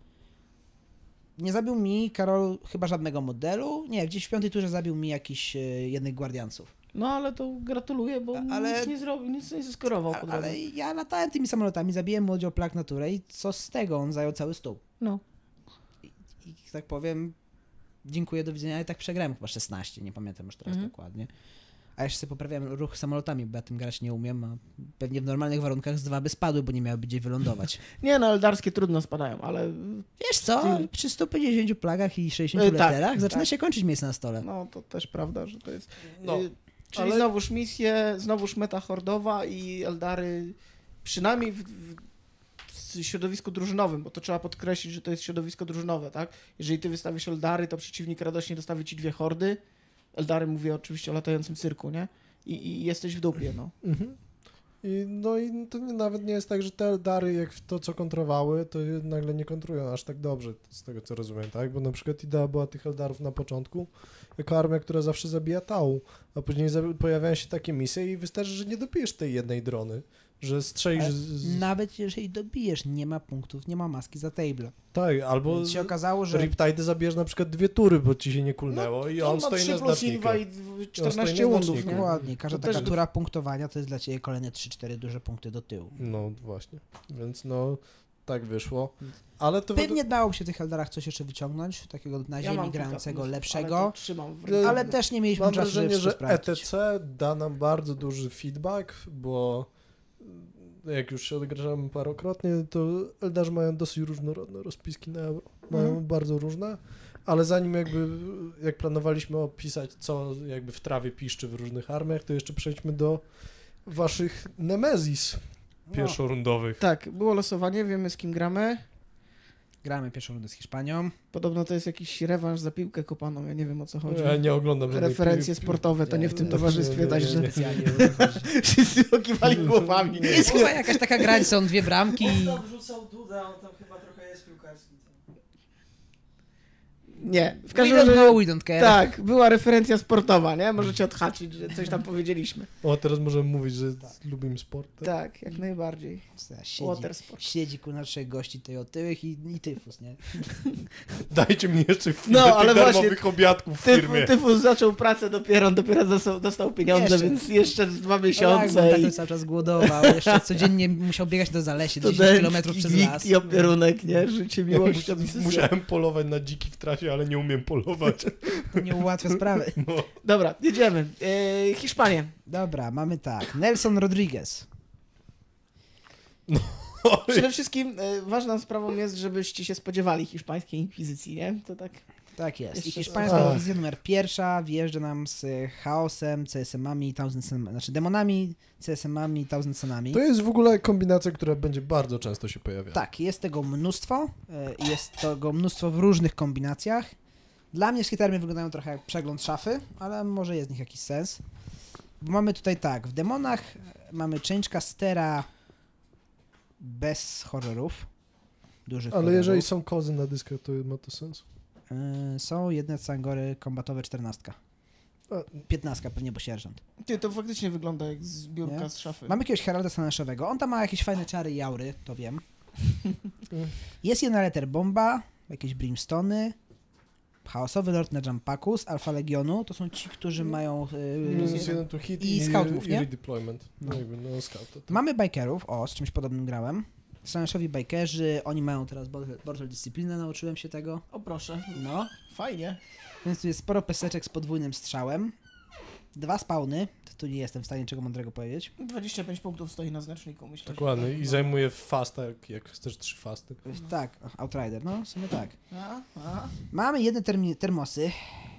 Nie zabił mi Karol chyba żadnego modelu, nie, gdzieś w piątej turze zabił mi jakiś y, jednych Guardiansów. No ale to gratuluję, bo Ale- nic nie zrobił, nic nie zeskorował. A, po drodze. ale ja latałem tymi samolotami, zabiłem mu oddział plag na turę i co z tego, on zajął cały stół. No. I tak powiem, dziękuję, do widzenia, ale tak przegrałem chyba szesnaście, nie pamiętam już teraz Mhm. dokładnie. A jeszcze sobie poprawiałem ruch samolotami, bo ja tym grać nie umiem, a pewnie w normalnych warunkach z dwa by spadły, bo nie miałyby gdzie wylądować. Nie, no eldarskie trudno spadają, ale Wiesz co, Ty- przy stu pięćdziesięciu plagach i sześćdziesięciu E, tak, letterach zaczyna tak. się kończyć miejsce na stole. no to też prawda, że to jest... No, y, czyli ale- znowuż misje, znowuż meta hordowa i eldary, przynajmniej w, w, w środowisku drużynowym, bo to trzeba podkreślić, że to jest środowisko drużynowe, tak? Jeżeli ty wystawisz eldary, to przeciwnik radośnie dostawi ci dwie hordy. Eldary mówię oczywiście o latającym cyrku, nie? I, i jesteś w dupie, no. Mhm. I, no i to nie, nawet nie jest tak, że te Eldary, jak to co kontrowały, to nagle nie kontrują aż tak dobrze, z tego co rozumiem, tak? Bo na przykład idea była tych Eldarów na początku jako armia, która zawsze zabija tału, a później za- pojawiają się takie misje i wystarczy, że nie dobijesz tej jednej drony, że strzelisz... Ale Z, z, Nawet jeżeli dobijesz, nie ma punktów, nie ma maski za table. tak, albo Więc się okazało, że Riptide zabijesz na przykład dwie tury, bo ci się nie kulnęło i on, ma stoi trzy na plus znaczniku. inwa i czternaście stoi na łundów, znaczniku. nie? dokładnie, każda To taka też- tura punktowania to jest dla ciebie kolejne trzy cztery duże punkty do tyłu. No właśnie, więc no tak wyszło, ale to... Pewnie dało się w tych Eldarach coś jeszcze wyciągnąć, takiego na Ja ziemi mam kilka grającego, pomysłów, lepszego, Ale to trzymam w Ale- ręku. ale też nie mieliśmy Mam czasu, żeby wrażenie, wszystko że sprawdzić. E T C da nam bardzo duży feedback, bo jak już się odgrażamy parokrotnie, to Eldarzy mają dosyć różnorodne rozpiski na euro. Mają Mhm. bardzo różne, ale zanim jakby, jak planowaliśmy opisać, co jakby w trawie piszczy w różnych armiach, to jeszcze przejdźmy do waszych Nemezis No, pierwszorundowych. Tak, było losowanie, wiemy z kim gramy. gramy pierwszą rundę z Hiszpanią. Podobno to jest jakiś rewanż za piłkę kopaną, ja nie wiem o co chodzi. Ja nie oglądam żadnej Referencje pi- pi- sportowe to nie w tym nie, towarzystwie, nie, nie, także nie. Specjalnie. wszyscy okiwali głowami. Jest chyba jakaś taka gra, są dwie bramki. On tam wrzucał Duda, on tam chyba trochę jest piłkarski. Nie, w We każdym don't razie... know, we don't care. Tak, była referencja sportowa, nie? Możecie odhaczyć, że coś tam powiedzieliśmy. O, teraz możemy mówić, że lubimy sport. Tak? Tak, jak najbardziej. Siedzi, Watersport. siedzi ku na trzech gości tej otyłych i, i tyfus, nie? Dajcie mi jeszcze chwilę No, tych ale darmowych właśnie, obiadków w Tyf, firmie. Tyfus zaczął pracę dopiero, on dopiero dostał, dostał pieniądze, Jeszcze. więc jeszcze z dwa Tak, bo miesiące tak i to cały czas głodował, jeszcze codziennie musiał biegać do zalesie, dziesięć kilometrów studencki przez gwigt las. i opierunek, nie? Życie miłością i Mus- sesją. Musiałem polować na dziki w trasie, ale nie umiem polować. Nie ułatwia sprawy. No. Dobra, jedziemy. E, Hiszpanie. Dobra, mamy tak. Nelson Rodriguez. Przede wszystkim e, ważną sprawą jest, żebyście się spodziewali hiszpańskiej inkwizycji, nie? To tak... Tak jest. I Jeszcze hiszpańska to- inkwizja numer pierwsza wjeżdża nam z chaosem, C S M-ami, Thousand Sun, znaczy demonami, C S M-ami, Thousand Sunami. To jest w ogóle kombinacja, która będzie bardzo często się pojawiać. Tak, jest tego mnóstwo. e, Jest tego mnóstwo w różnych kombinacjach. Dla mnie wszystkie termy wyglądają trochę jak przegląd szafy, ale może jest w nich jakiś sens. Bo mamy tutaj tak, w demonach mamy Changecastera bez horrorów. Dużych Ale horrorów. jeżeli są kozy na dyskach, to ma to sens. E, Są jedne Cangory kombatowe czternastka. A, piętnastka pewnie, bo sierżant. Ty, to faktycznie wygląda jak zbiórka Nie? z szafy. Mamy jakiegoś Heralda Staneszowego. On tam ma jakieś fajne czary i aury, to wiem. Mm. Jest jedna letter bomba, jakieś brimstony. Chaosowy Lord na Jump-Packu z Alfa Legionu, to są ci, którzy mają... Yy, Minus jeden to hit i i, scout move, i nie? redeployment. No, No. jakby, no scout. To, to. Mamy bikerów, o, z czymś podobnym grałem. Slaneshowi bikerzy, oni mają teraz Border Dyscyplinę, nauczyłem się tego. O proszę, No, fajnie. więc tu jest sporo peseczek z podwójnym strzałem. Dwa spawny, to tu nie jestem w stanie czego mądrego powiedzieć. dwadzieścia pięć punktów stoi na znaczniku, myślę. że Dokładnie. tak, I no. zajmuje fasta, jak, jak chcesz trzy fasty. Tak, Outrider, no w sumie tak. A, a, Mamy jedne termi- termosy.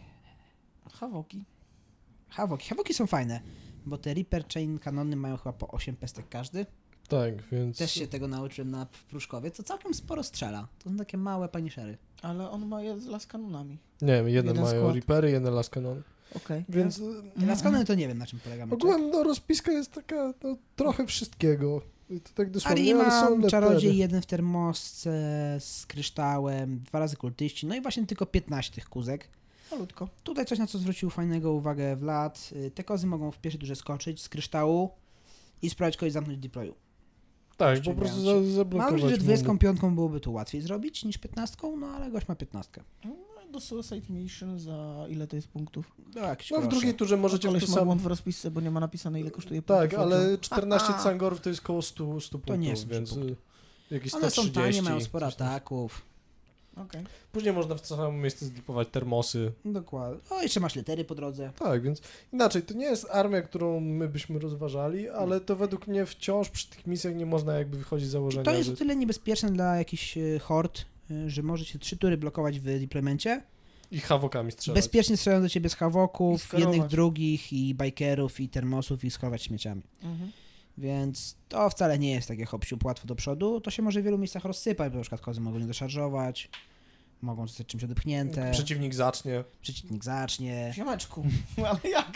Hawoki. Havoki. Havoki są fajne, bo te Reaper Chain kanony mają chyba po osiem pestek każdy. Tak, więc... Też się tego nauczyłem na w Pruszkowie, to całkiem sporo strzela. To są takie małe panishery. Ale on ma je z laskanonami. Nie wiem, jedne Jeden mają skład. Reapery, jedne Laskanony. Okej. Więc Okay. Las kanony to nie wiem na czym polega meczek. ogółem no, rozpiska jest taka no, trochę wszystkiego. I to tak dosłownie, ale są Arima, lepery. czarodziej, jeden w termosce z kryształem, dwa razy kultyści, no i właśnie tylko piętnaście tych kuzek. Malutko. Tutaj coś, na co zwrócił fajnego uwagę Vlad. Y, Te kozy mogą w pierwszej turze skoczyć z kryształu i spróbować kogoś zamknąć w deployu. Tak, po ściągając prostu się. za, Mam zablokować. nadzieję, że mu. dwudziestką piątką byłoby to łatwiej zrobić niż piętnastką, no ale gość ma piętnastkę. No, do Suicide Mission za ile to jest punktów? No, jakiś No w grosze. drugiej turze możecie w Koleś to ma samo... błąd w rozpisce, bo nie ma napisane ile kosztuje Tak, punktów ale oczu. czternaście A, a. cangorów to jest koło stu, stu punktów, nie są więc punkty. y, jakieś One sto są trzydzieści. tanie, mają sporo coś tam. ataków. Okej. Później można w to samo miejsce zlipować termosy. Dokładnie. O, jeszcze masz litery po drodze. Tak, więc inaczej, to nie jest armia, którą my byśmy rozważali, ale to według mnie wciąż przy tych misjach nie można jakby wychodzić z założenia, To jest że... o tyle niebezpieczne dla jakichś y, hord, y, że możecie trzy tury blokować w deploymencie. I hawokami strzelać. Bezpiecznie strzelają do ciebie z I hawoków, skorować. jednych, drugich, i bikerów, i termosów, i skorować śmieciami. Mhm. Więc to wcale nie jest takie hop-siup łatwo do przodu. To się może w wielu miejscach rozsypać, bo na przykład kozy mogą nie deszarżować, mogą zostać czymś odepchnięte, Przeciwnik zacznie. przeciwnik zacznie, Ziomeczku, ale jak?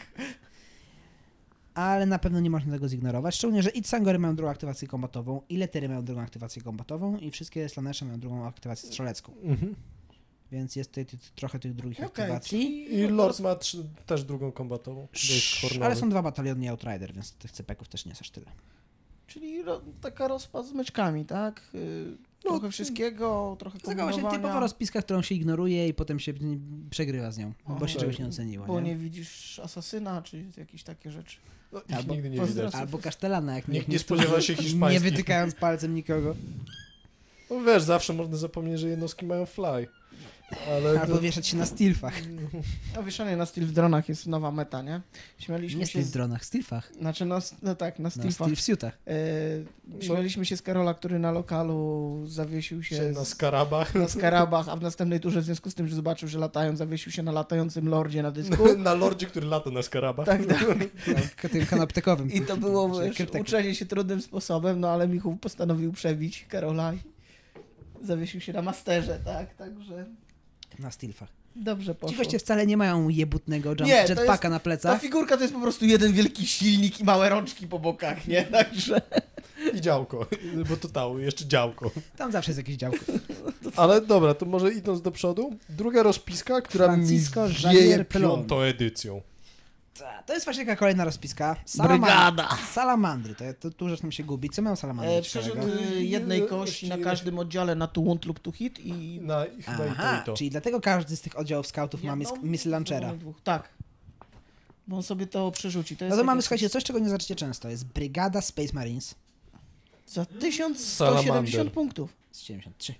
ale na pewno nie można tego zignorować. Szczególnie, że i Sangory mają drugą aktywację kombatową, i Letery mają drugą aktywację kombatową, i wszystkie Slanesze mają drugą aktywację strzelecką. Mhm. Więc jest tutaj ty- trochę tych drugich Okej, aktywacji. czyli- I Lord ma trzy, też drugą kombatową. To jest hornowy. Ale są dwa bataliony i Outrider, więc tych cepeków też nie jest aż tyle. Czyli ro, taka rozpa z meczkami, tak? Y, No, trochę wszystkiego, trochę To taka właśnie kombinowania. typowa rozpiska, którą się ignoruje i potem się mm, przegrywa z nią, bo Aha. się czegoś nie oceniło. Bo nie? nie widzisz asasyna, czy jakieś takie rzeczy. No, ich Albo nigdy nie pozdro- widać. Albo kasztelana, jak Nikt nikt nie spodziewa się Nie hiszpańskich. wytykając palcem nikogo. No wiesz, zawsze można zapomnieć, że jednostki mają fly. Ale Albo to... wieszać się na stilfach. A wieszanie na steel w dronach jest nowa meta, nie? Śmialiśmy Nie się... stil w Z... dronach, stilfach. Znaczy, no, no tak, na Na steelfach. stil w siutach. E, śmialiśmy się z Karola, który na lokalu zawiesił się się na z, skarabach. na skarabach, a w następnej turze w związku z tym, że zobaczył, że latają, zawiesił się na latającym lordzie na dysku. Na lordzie, który lata na skarabach. Tak, tak. No, tym kanaptekowym. I to było Czyli wiesz, kryptek. uczenie się trudnym sposobem, no ale Michał postanowił przebić Karola i zawiesił się na masterze, tak? Także Na stilfach. dobrze Ci poszło. goście wcale nie mają jebutnego jump, Nie, to jetpacka jest- na Ta plecach. figurka to jest po prostu jeden wielki silnik i małe rączki po bokach, nie? Także... I działko, bo to tało, jeszcze działko. Tam zawsze jest jakieś działko. Ale dobra, to może idąc do przodu. Druga rozpiska, która Francisco mi Javier wieje Pelon. piątą edycją. Ta, To jest właśnie taka kolejna rozpiska. Salamandry. Brygada! Salamandry, to, to tu już nam się gubi. Co mają salamandry? E, ciekawego? przerzut e, jednej Nie, kości na właściwie- każdym oddziale na to wound lub to hit i... Na, i chyba Aha, i to, i to. czyli dlatego każdy z tych oddziałów scoutów ma mis- jedną, missile launchera. jedną, dwóch. Tak. Bo on sobie to przerzuci. To jest No to mamy, takie- słuchajcie, coś, czego nie zobaczycie często. Jest Brygada Space Marines Za tysiąc sto siedemdziesiąt Salamander. punktów. z siedemdziesiąt trzy.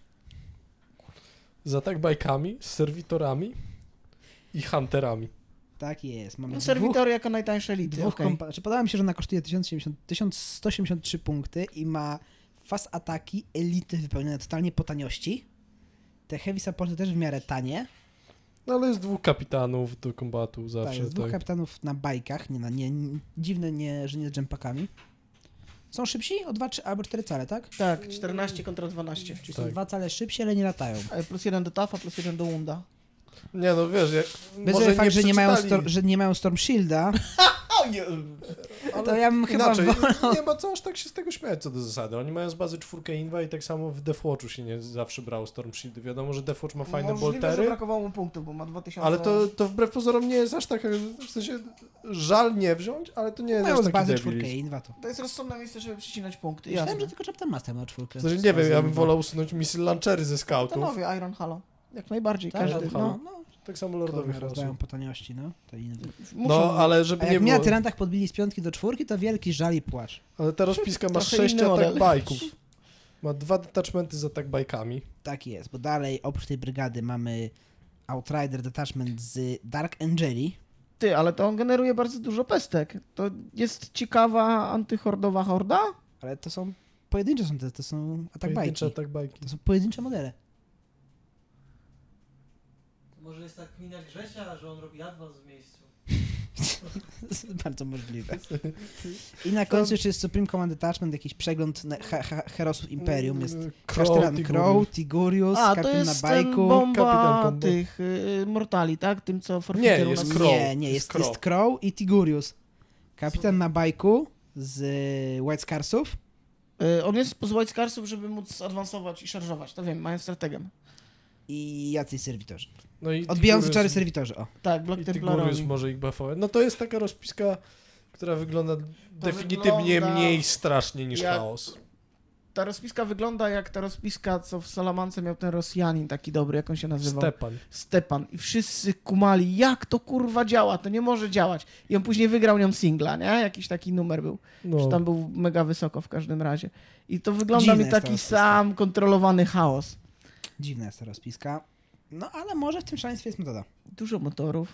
Z atak bajkami, z serwitorami i hunterami. Tak jest. Mamy No, dwóch, serwitory jako najtańsze elity. dwóch okej. kompa- znaczy, podoba mi się, że ona kosztuje tysiąc siedemdziesiąt tysiąc sto siedemdziesiąt trzy punkty i ma fast ataki, elity wypełnione totalnie po taniości. Te heavy supporty też w miarę tanie. No ale jest dwóch kapitanów do kombatu zawsze. Tak, jest dwóch tak. kapitanów na bajkach, nie, na, nie, nie dziwne, nie, że nie z jumpakami. Są szybsi? O dwa, trzy albo cztery cale, tak? Tak, czternaście kontra dwanaście. Czyli Tak. są dwa cale szybsi, ale nie latają. E, Plus jeden do tafa, plus jeden do wunda. Nie no wiesz, jak, Bez może fakt, że nie, mają przeczytali, stor- że nie mają Storm Shielda, O nie! ale to ja bym chyba inaczej, wolał... nie ma co aż tak się z tego śmiać co do zasady. Oni mają z bazy czwórkę Inwa i tak samo w Deathwatchu się nie zawsze brał Storm Shield. Wiadomo, że Deathwatch ma fajne Możliwe, że boltery, brakowało mu punktów, bo ma dwa tysiące... ale to, to wbrew pozorom nie jest aż tak, w sensie żal nie wziąć, ale to nie jest Mają aż z taki bazy debilizm. czwórkę i dwa to. To jest rozsądne miejsce, żeby przycinać punkty. Myślałem, Jasne. że tylko Chapter Master ma czwórkę. W sensie, nie wiem, ja bym wolał usunąć missile launchery ze scoutów. To nowy Iron Halo. Jak najbardziej, Tak, każdy. Iron Halo. No. No, no, Tak samo Lordowie Korne Chaosu. rozdają po taniości, no. To inne. Muszą, No, ale żeby A nie jak mnie na było... tyrantach podbili z piątki do czwórki, to wielki żal i płacz. Ale ta rozpiska ma Trochę sześć inny model. atak bajków. Ma dwa detachmenty z atak bajkami. Tak jest, bo dalej oprócz tej brygady mamy Outrider Detachment z Dark Angeli. Ty, ale to on generuje bardzo dużo pestek. To jest ciekawa antyhordowa horda? Ale to są pojedyncze są te, to są atak bajki. Pojedyncze atak bajki. To są pojedyncze modele. Może jest tak kmina Grzesia, że on robi advance w miejscu. Bardzo możliwe. I na końcu jeszcze jest Supreme Command Detachment, jakiś przegląd na- he- he- Herosów Imperium. Jest Kasztelan Crow, Tigurius, A, to Kapitan jest na ten bajku. bomba Kapitan Combo. tych y, Mortali, tak? Tym, co Forfeiter Nie, u jest nas... Crow. Nie, nie, Jest jest, Crow. jest Crow i Tigurius. Kapitan na bajku z y, White Scarsów. Y, on jest z White Scarsów, żeby móc awansować i szarżować. To wiem, mają strategę. I jacyś serwitorzy. No i Odbijający Tigurius- czary serwitorzy, o. Tak, Black I Templarowi. Tigurius może ich buffować. No to jest taka rozpiska, która wygląda definitywnie wygląda mniej strasznie niż jak- chaos. Ta rozpiska wygląda jak ta rozpiska, co w Salamance miał ten Rosjanin taki dobry, jak on się nazywał? Stepan. Stepan. I wszyscy kumali, jak to kurwa działa, to nie może działać. I on później wygrał nią singla, nie? Jakiś taki numer był. No. Że tam był mega wysoko w każdym razie. I to wygląda Dziwna mi jest ta taki rozpiska. sam kontrolowany chaos. Dziwna jest ta rozpiska. No ale może w tym szaleństwie jest metoda. Dużo motorów.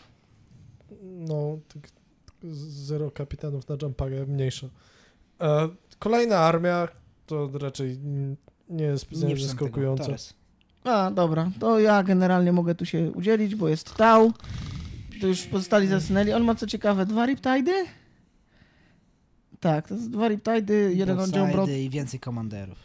No, tak zero kapitanów na jumpagę, mniejsza. E, kolejna armia to raczej mm, nie jest specjalnie przeczytam tego. zaskakująca. Torres. A, dobra, to ja generalnie mogę tu się udzielić, bo jest Tau. To już pozostali zasunęli. On ma co ciekawe dwa Riptidy? Tak, to jest dwa Riptidy, jeden on John Broad. Broadside'y i więcej komanderów.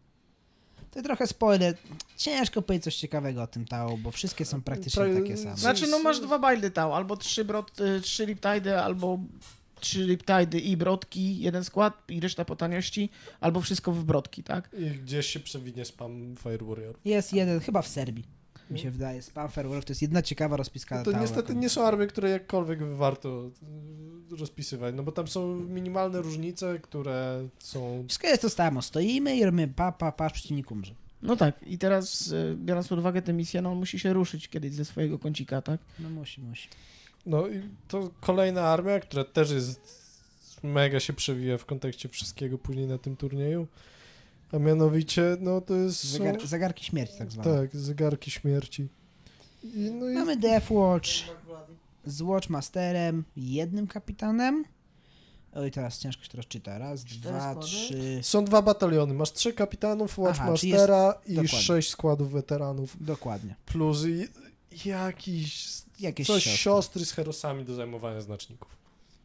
To trochę spoiler. Ciężko powiedzieć coś ciekawego o tym Tau, bo wszystkie są praktycznie Pra- takie same. Znaczy, no masz dwa buildy Tau, albo trzy, brod, y, trzy Riptidy, albo trzy Riptidy i brodki, jeden skład i reszta po taniości, albo wszystko w brodki, tak? I gdzieś się przewinie spam Fire Warrior. Jest jeden, chyba w Serbii, mi się wydaje. Spam Fairwolf to jest jedna ciekawa rozpiska No to Tau, niestety jaką- nie są armie, które jakkolwiek warto y, rozpisywać, no bo tam są minimalne różnice, które są... Wszystko jest to samo. Stoimy i robimy pa, pa, pa, przeciwnik umrze. No tak, i teraz y, biorąc pod uwagę tę misję, no on musi się ruszyć kiedyś ze swojego kącika, tak? No musi, musi. No i to kolejna armia, która też jest mega się przewija w kontekście wszystkiego później na tym turnieju, a mianowicie, no to jest... są- Zegar, zegarki śmierci tak zwane. Tak, zegarki śmierci. I, no i Mamy Deathwatch z Watchmasterem, jednym kapitanem. Oj, teraz ciężko się to rozczyta. Raz, dwa, składy? trzy... są dwa bataliony. Masz trzech kapitanów, Aha, Watchmastera i dokładnie. sześć składów weteranów. Dokładnie. Plus i, jakiś... Jakieś coś siostry. siostry z herosami do zajmowania znaczników.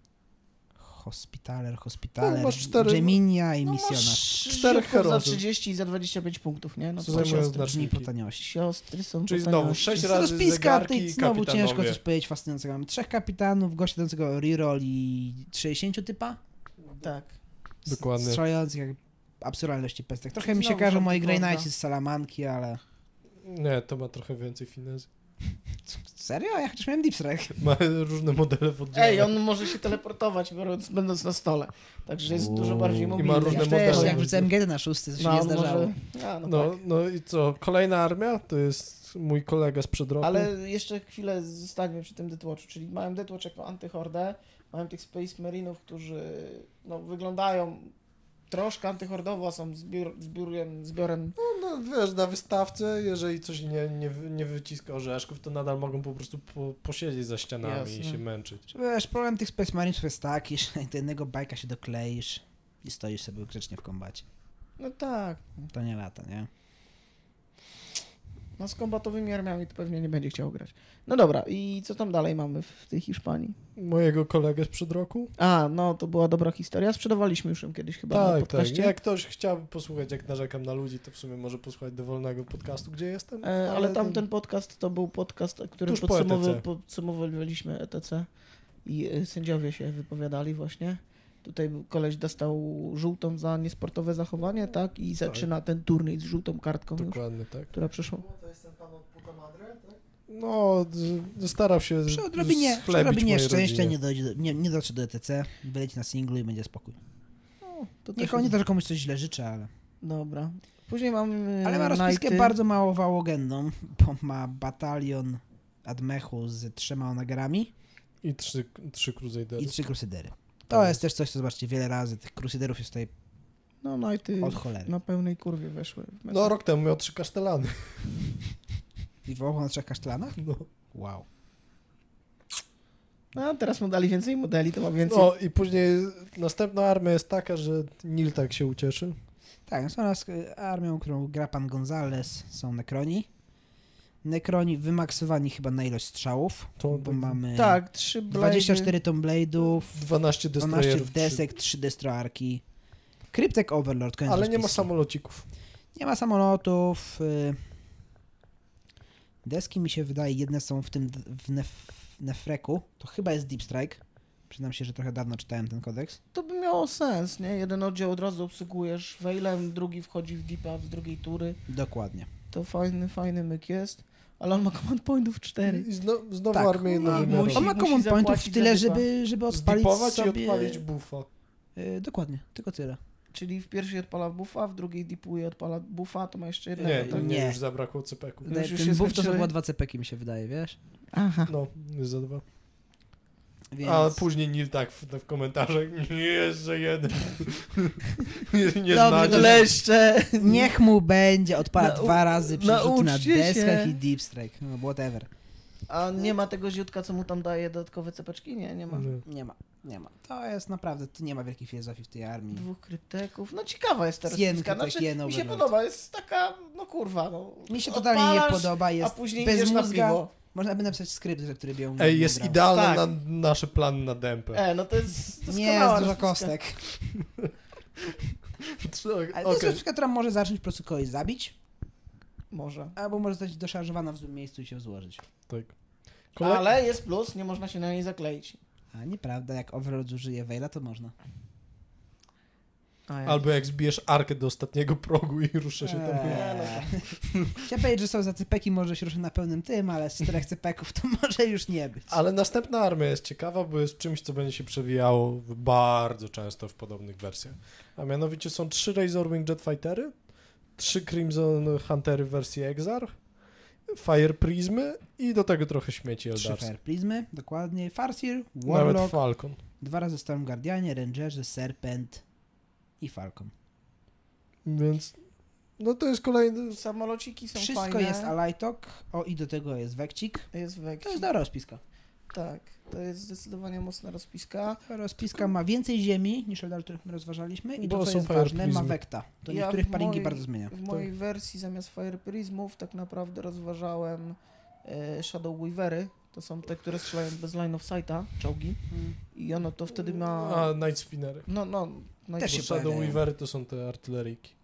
Hospitaler, Hospitaler, No, masz cztery- Geminia i No misjonarz. masz Czterech ziomków za herosów. trzydzieści i za dwadzieścia pięć punktów, nie? No Co to zajmują siostry. znaczniki. Brzmi po taniości. Siostry są Czyli po znowu taniości. sześć To razy rozpiska, zegarki tej i znowu kapitanowie. ciężko coś powiedzieć fascynującego. Mamy trzech kapitanów, gościa dającego reroll i sześćdziesiąt typa. Tak. Dokładnie. Strzelających jak absurdalności pestek. Trochę mi się Znowu każe są moi Grey wygląda. Knights z Salamanki, ale... Nie, to ma trochę więcej finezy. Serio? Ja chociaż miałem Deep Strike. Ma różne modele w oddziale. Ej, on może się teleportować, biorąc, będąc na stole. Także jest dużo bardziej Uuu. mobilny. I ma różne Ja modele. też, jak wrzucałem G na szósty, to się No, nie on zdarzało. może... A, no, No, tak. no i co? Kolejna armia to jest mój kolega sprzed roku. Ale jeszcze chwilę zostańmy przy tym Deathwatchu, czyli mają Deathwatch jako antyhordę, mają tych Space Marinów, którzy no, wyglądają troszkę antyhordowo, a są zbiór, zbiorem, zbiorem... No, no wiesz, na wystawce, jeżeli coś nie, nie, nie wyciska orzeszków, to nadal mogą po prostu po, posiedzieć za ścianami i Jasne. się męczyć. Wiesz, problem tych Space Marinesów jest taki, że do jednego bajka się dokleisz i stoisz sobie grzecznie w kombacie. No tak, To nie lata, nie? no z kombatowymi armiami to pewnie nie będzie chciał grać. No dobra, i co tam dalej mamy w tej Hiszpanii? Mojego kolegę sprzed roku? A, no to była dobra historia, sprzedawaliśmy już ją kiedyś chyba na Tak, tak. podcaście. Jak ktoś chciałby posłuchać, jak narzekam na ludzi, to w sumie może posłuchać dowolnego podcastu, gdzie jestem. E, ale tamten podcast to był podcast, który Tuż po podsumowy, E T C. podsumowywaliśmy E T C i e, sędziowie się wypowiadali właśnie. Tutaj był- koleś dostał żółtą za niesportowe zachowanie, tak? I zaczyna ten turniej z żółtą kartką już, Dokładnie tak. która przeszła. To jest ten pan od Puka Madre, tak? No, d- starał się Przy odrobinie, przy schlebić odrobinie mojej szczęścia rodzinie. nie, dojdzie do, nie, nie dotrze do E T C, wyleci na singlu i będzie spokój. No, to Nie, też nie to, że komuś coś źle życzę, ale... Dobra. Później mamy Ale ma rozpiskę Knighty. bardzo mało wałogenną, bo ma batalion Admechu z trzema onagerami I trzy, trzy Crusadery. i trzy Crusadery. To jest też coś, co zobaczcie wiele razy. Tych Crusaderów jest tutaj No, no i ty od cholery. na pełnej kurwie weszły. w metę. No rok temu miał trzy kasztelany. I wołał na trzech kasztelanach? No. Wow. No, a teraz mu dali więcej modeli, to ma więcej. no i później następna armia jest taka, że Nil tak się ucieszy. Tak, natomiast armią, którą gra pan Gonzales, są Necroni. Necroni wymaksowani chyba na ilość strzałów, To bo mamy Tak, trzy blady. dwadzieścia cztery Tomblade'ów, dwanaście dwanaście destroyerów. desek, trzy destroarki. Cryptek Overlord, koniec Ale nie ma rozpiski. samolocików. Nie ma samolotów. y, Deski mi się wydaje, jedne są w tym d- w nef Nefreku. To chyba jest Deep Strike. Przyznam się, że trochę dawno czytałem ten kodeks. To by miało sens, nie? Jeden oddział od razu obsługujesz Veilem, drugi wchodzi w deepa z drugiej tury. Dokładnie. To fajny, fajny myk jest. Ale on ma command pointów cztery. I zno, znowu Tak. armię No, jednowymiarową. musi- On ma command pointów w zapłacić tyle, za dypa. żeby, żeby odpalić Zdipować sobie... i odpalić buffa. Y, dokładnie, tylko tyle. Czyli w pierwszej odpala buffa, w drugiej dipuje odpala buffa, to ma jeszcze Nie, jednego. tak? nie, Nie. już zabrakło cepeku. No już ten się buff to skończyły. są chyba dwa cepeki, mi się wydaje, wiesz? Aha. No, jest za dwa. Więc... A później Nil tak w, w komentarzach, nie, jeszcze jeden. nie nie Dobrze, znacie. to Leszcze! Niech mu będzie, odpala Nau- dwa razy przerzuty na nauczcie deskach się. i Deep Strike. No, whatever. A nie ma tego ziutka, co mu tam daje dodatkowe cepeczki? Nie, nie ma. Nie. Nie ma, nie ma. To jest naprawdę, tu nie ma wielkiej filozofii w tej armii. Dwóch kryteków. No ciekawa jest ta Jeden rozpiska. krytek, Znaczy, jeden mi się overlord. podoba, jest taka, no kurwa, no. Mi się totalnie nie odpalasz, podoba, A jest później bez idziesz na mózga. piwo. Można by napisać skrypt, za który biorą. Ej, jest grał. idealny Tak. na nasze plany na dępę. E, no to jest Nie, doskonała jest dużo rozpiska. kostek. Ale to jest Okej. rozpiska, która może zacząć po prostu kogoś zabić, Może. albo może zostać doszarżowana w złym miejscu i się złożyć. Tak. Kolej... Ale jest plus, nie można się na niej zakleić. A nieprawda, jak Overlord zużyje Veila, to można. A, ja. Albo jak zbijesz arkę do ostatniego progu i rusza się tam. Eee. Chciałem powiedzieć, że są za cepeki, może się ruszy na pełnym tym, ale z czterech cepeków to może już nie być. Ale następna armia jest ciekawa, bo jest czymś, co będzie się przewijało w- bardzo często w podobnych wersjach. A mianowicie są trzy Razorwing Jetfightery, trzy Crimson Huntery w wersji Exarch, Fire Prismy i do tego trochę śmieci Trzy Eldars. Fire Prismy, dokładnie. Farseer, Nawet Warlock, Falcon. dwa razy Storm Guardianie, Rangerzy, Serpent i Falcon. Więc no to jest kolejny... Samolociki są Wszystko fajne. jest Alaitok, o i do tego jest Wekcik. Jest wek. To jest dobra rozpiska. Tak, to jest zdecydowanie mocna rozpiska. Ta rozpiska ma więcej ziemi niż Eldar, których my rozważaliśmy i Bo to, co są jest Fire ważne, ma Prismy. Vekta. To Ja niektórych w paringi mojej- bardzo zmienia. W mojej wersji zamiast Fire Prismów tak naprawdę rozważałem e, Shadow Weavery. To są te, które strzelają bez line of sighta, czołgi. I ono to wtedy ma... A, Night Spinnery. No, no. no i Też Bo się Shadow pojawiają. Weavery to są te artyleryjki.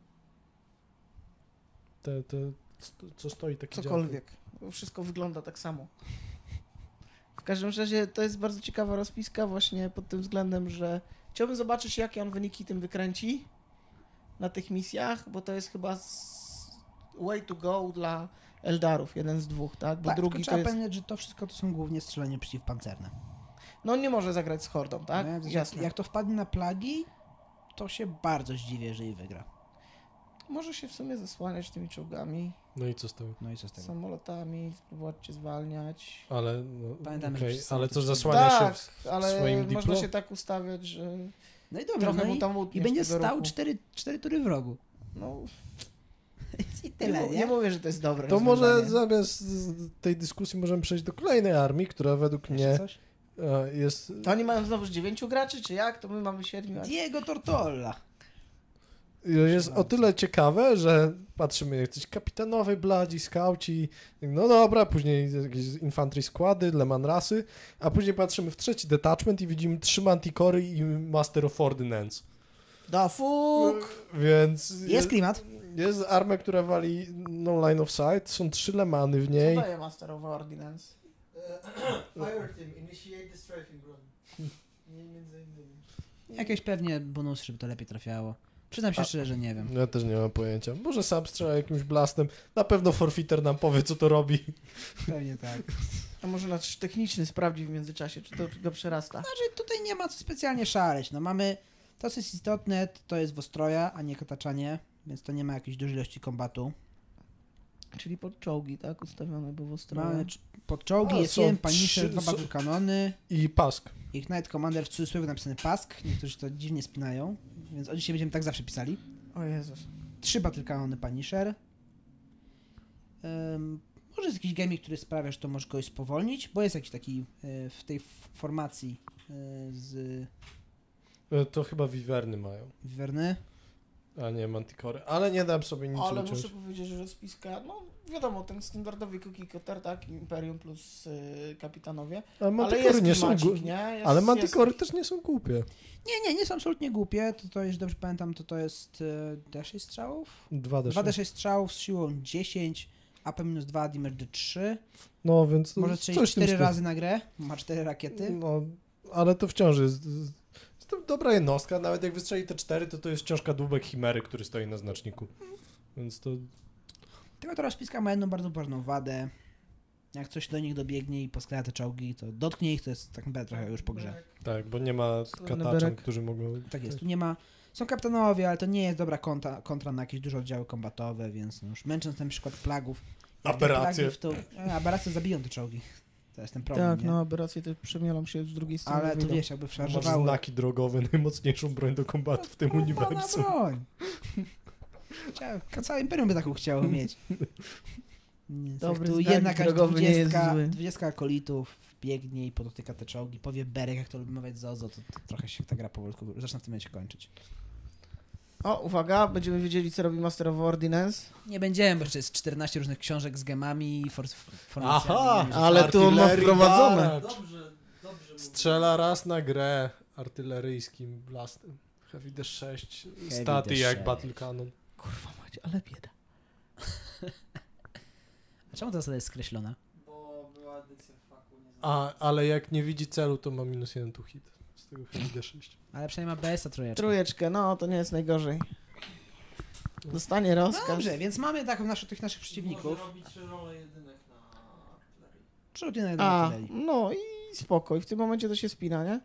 Te, te, co stoi takie cokolwiek. Bo wszystko wygląda tak samo. W każdym razie to jest bardzo ciekawa rozpiska właśnie pod tym względem, że chciałbym zobaczyć, jakie on wyniki tym wykręci na tych misjach, bo to jest chyba s- way to go dla Eldarów, jeden z dwóch, tak? Bo Tak, drugi tylko to trzeba jest... pamiętać, że to wszystko to są głównie strzelanie przeciwpancerne. No on nie może zagrać z hordą, tak? No, jak- Jasne. Jak to wpadnie na plagi, to się bardzo zdziwię, jeżeli wygra. Może się w sumie zasłaniać tymi czołgami, No i co z tego? No i co z tego? samolotami, spróbować cię zwalniać. Ale, no, Pamiętamy, okej, że wszyscy ale są co też- zasłania Tak, się w ale swoim można diplo? się tak ustawiać, że No i dobra, trochę no mu i, tam i utniesz będzie tego stał ruchu. cztery, cztery tury w rogu. No, I nie, tyle, mu- nie? nie mówię, że to jest dobre To może rozwiązanie. zamiast z- tej dyskusji możemy przejść do kolejnej armii, która według Jeszcze mnie coś? e, jest... To oni mają znowu dziewięciu graczy, czy jak? To my mamy siedmiu. a- Diego Tortolla. Jest o tyle ciekawe, że patrzymy jacyś kapitanowie, bladzi, skauci, no dobra, później jakieś infantry składy, Leman rasy, a później patrzymy w trzeci detachment i widzimy trzy Manticory i Master of Ordnance. Da fuk! Więc Jest klimat. jest armia, która wali no line of sight, są trzy Lemany w Co niej. daje Master of Ordnance? Fire Team, initiate the strafing run. Nie między innymi. Jakieś pewnie bonusy, żeby to lepiej trafiało. Przyznam się A- szczerze, że nie wiem. Ja też nie mam pojęcia. Może sam strzela jakimś blastem. Na pewno forfeiter nam powie, co to robi. Pewnie tak. A może nasz techniczny sprawdzi w międzyczasie, czy to go przerasta. Znaczy tutaj nie ma co specjalnie szaleć. No mamy, to co jest istotne, to jest Wostroja, a nie kataczanie, więc to nie ma jakiejś dużej ilości kombatu. Czyli pod czołgi, tak? Ustawione było w stronę. Mamy cz- pod czołgi A, jest są jeden Punisher, trzy- dwa są- battle kanony, I Pask. Ignite Commander w cudzysłowie napisany Pask, niektórzy to dziwnie spinają, więc od dzisiaj będziemy tak zawsze pisali. O Jezus. Trzy battle kanony Punisher. Um, może jest jakiś gaming, który sprawia, że to może kogoś spowolnić, bo jest jakiś taki e, w tej f- formacji e, z E, To chyba Wiwerny mają, Wiwerny. a nie Manticory. Ale nie dam sobie nic Ale uciąć. muszę powiedzieć, że spiska, no wiadomo, ten standardowy cookie cutter, tak? Imperium plus y, kapitanowie. A Ale Manticory jest nie są klimacik, głupie. nie? Jest, Ale Manticory jest... też nie są głupie. Nie, nie, nie są absolutnie głupie, to, to jeśli dobrze pamiętam, to to jest e, D sześć strzałów. dwa D dwa D sześć strzałów z siłą dziesięć, A P minus dwa, damage D trzy. No więc Może coś strzelić w tym cztery stylu. razy na grę, ma cztery rakiety. No, ale to wciąż jest, jest to dobra jednostka. Nawet jak wystrzeli te cztery, to to jest wciąż kadłubek Chimery, który stoi na znaczniku. Więc to... Tylko ta rozpiska ma jedną bardzo ważną wadę. Jak coś do nich dobiegnie i poskleja te czołgi, to dotknie ich, to jest tak naprawdę trochę już po grze. Tak, bo nie ma kataczan, berek. którzy mogą... Tak jest, tu nie ma... Są kapitanowie, ale to nie jest dobra kontra, kontra na jakieś duże oddziały kombatowe, więc no już męcząc na przykład plagów. jak te Aberracje. plagi w To, e, aberracje zabiją te czołgi. To jest ten problem, Tak, nie? no aberracje też przemielam się z drugiej strony. Ale tu wyjdą. wiesz, jakby Masz wszarżowały... znaki drogowe, najmocniejszą broń do kombatu w tym Pana uniwersum. broń. Chciałem, całe imperium by taką chciało mieć. Nie, Dobry tu znak jedna jakaś drogowy nie jest dwudziestka, zły. dwudziestka akolitów wbiegnie i podotyka te czołgi, powie Berek, jak to lubi mawiać Zozo, to, to trochę się ta gra powolutku zaczyna w tym momencie kończyć. O, uwaga, będziemy wiedzieli, co robi Master of Ordnance. Nie będziemy, bo jeszcze jest czternaście różnych książek z gemami i for, formacjami. Aha, Ale tu on ma artylerii wprowadzone. baracz. Dobrze, dobrze. mówię. Strzela raz na grę artyleryjskim blastem. Heavy D sześć, staty D jak sześć. Battle Cannon. Kurwa mać, ale bieda. A czemu ta zasada jest skreślona? Bo była edycja faku, nie znam. A, ale jak nie widzi celu, to ma minus jeden to hit z tego Heavy D sześć. Ale przynajmniej ma B S a trójeczkę. Trójeczkę, no to nie jest najgorzej. Dostanie rozkaz. Dobrze, więc mamy tak naszy, tych naszych Może przeciwników. robić rolę jedynek na artylerii. Przechodzimy na jeden A, artylerii. no i spokój. W tym momencie to się spina, nie?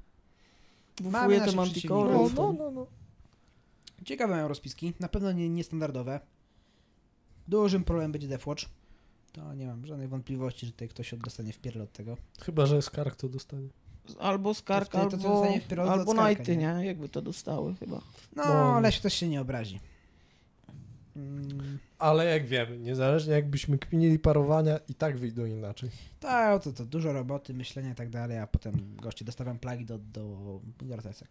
Mamy Bufuje te naszych Manticory. przeciwników. No, no, no. Ciekawe mają rozpiski, na pewno nie, niestandardowe. Dużym problemem będzie Deathwatch. To nie mam żadnych wątpliwości, że tutaj ktoś dostanie wpierw od tego. Chyba, że Skark to dostanie. Albo Skark, To wtedy to albo, zostanie wpierdol od albo Skarka, Knighty, nie? nie? Jakby to dostały chyba. No, No. ale się też się nie obrazi. Mm, Ale jak wiemy, niezależnie jakbyśmy kminili parowania, i tak wyjdą inaczej. tak, to, to dużo roboty, myślenia i tak dalej, a potem goście dostawiam plagi do, do gartesek.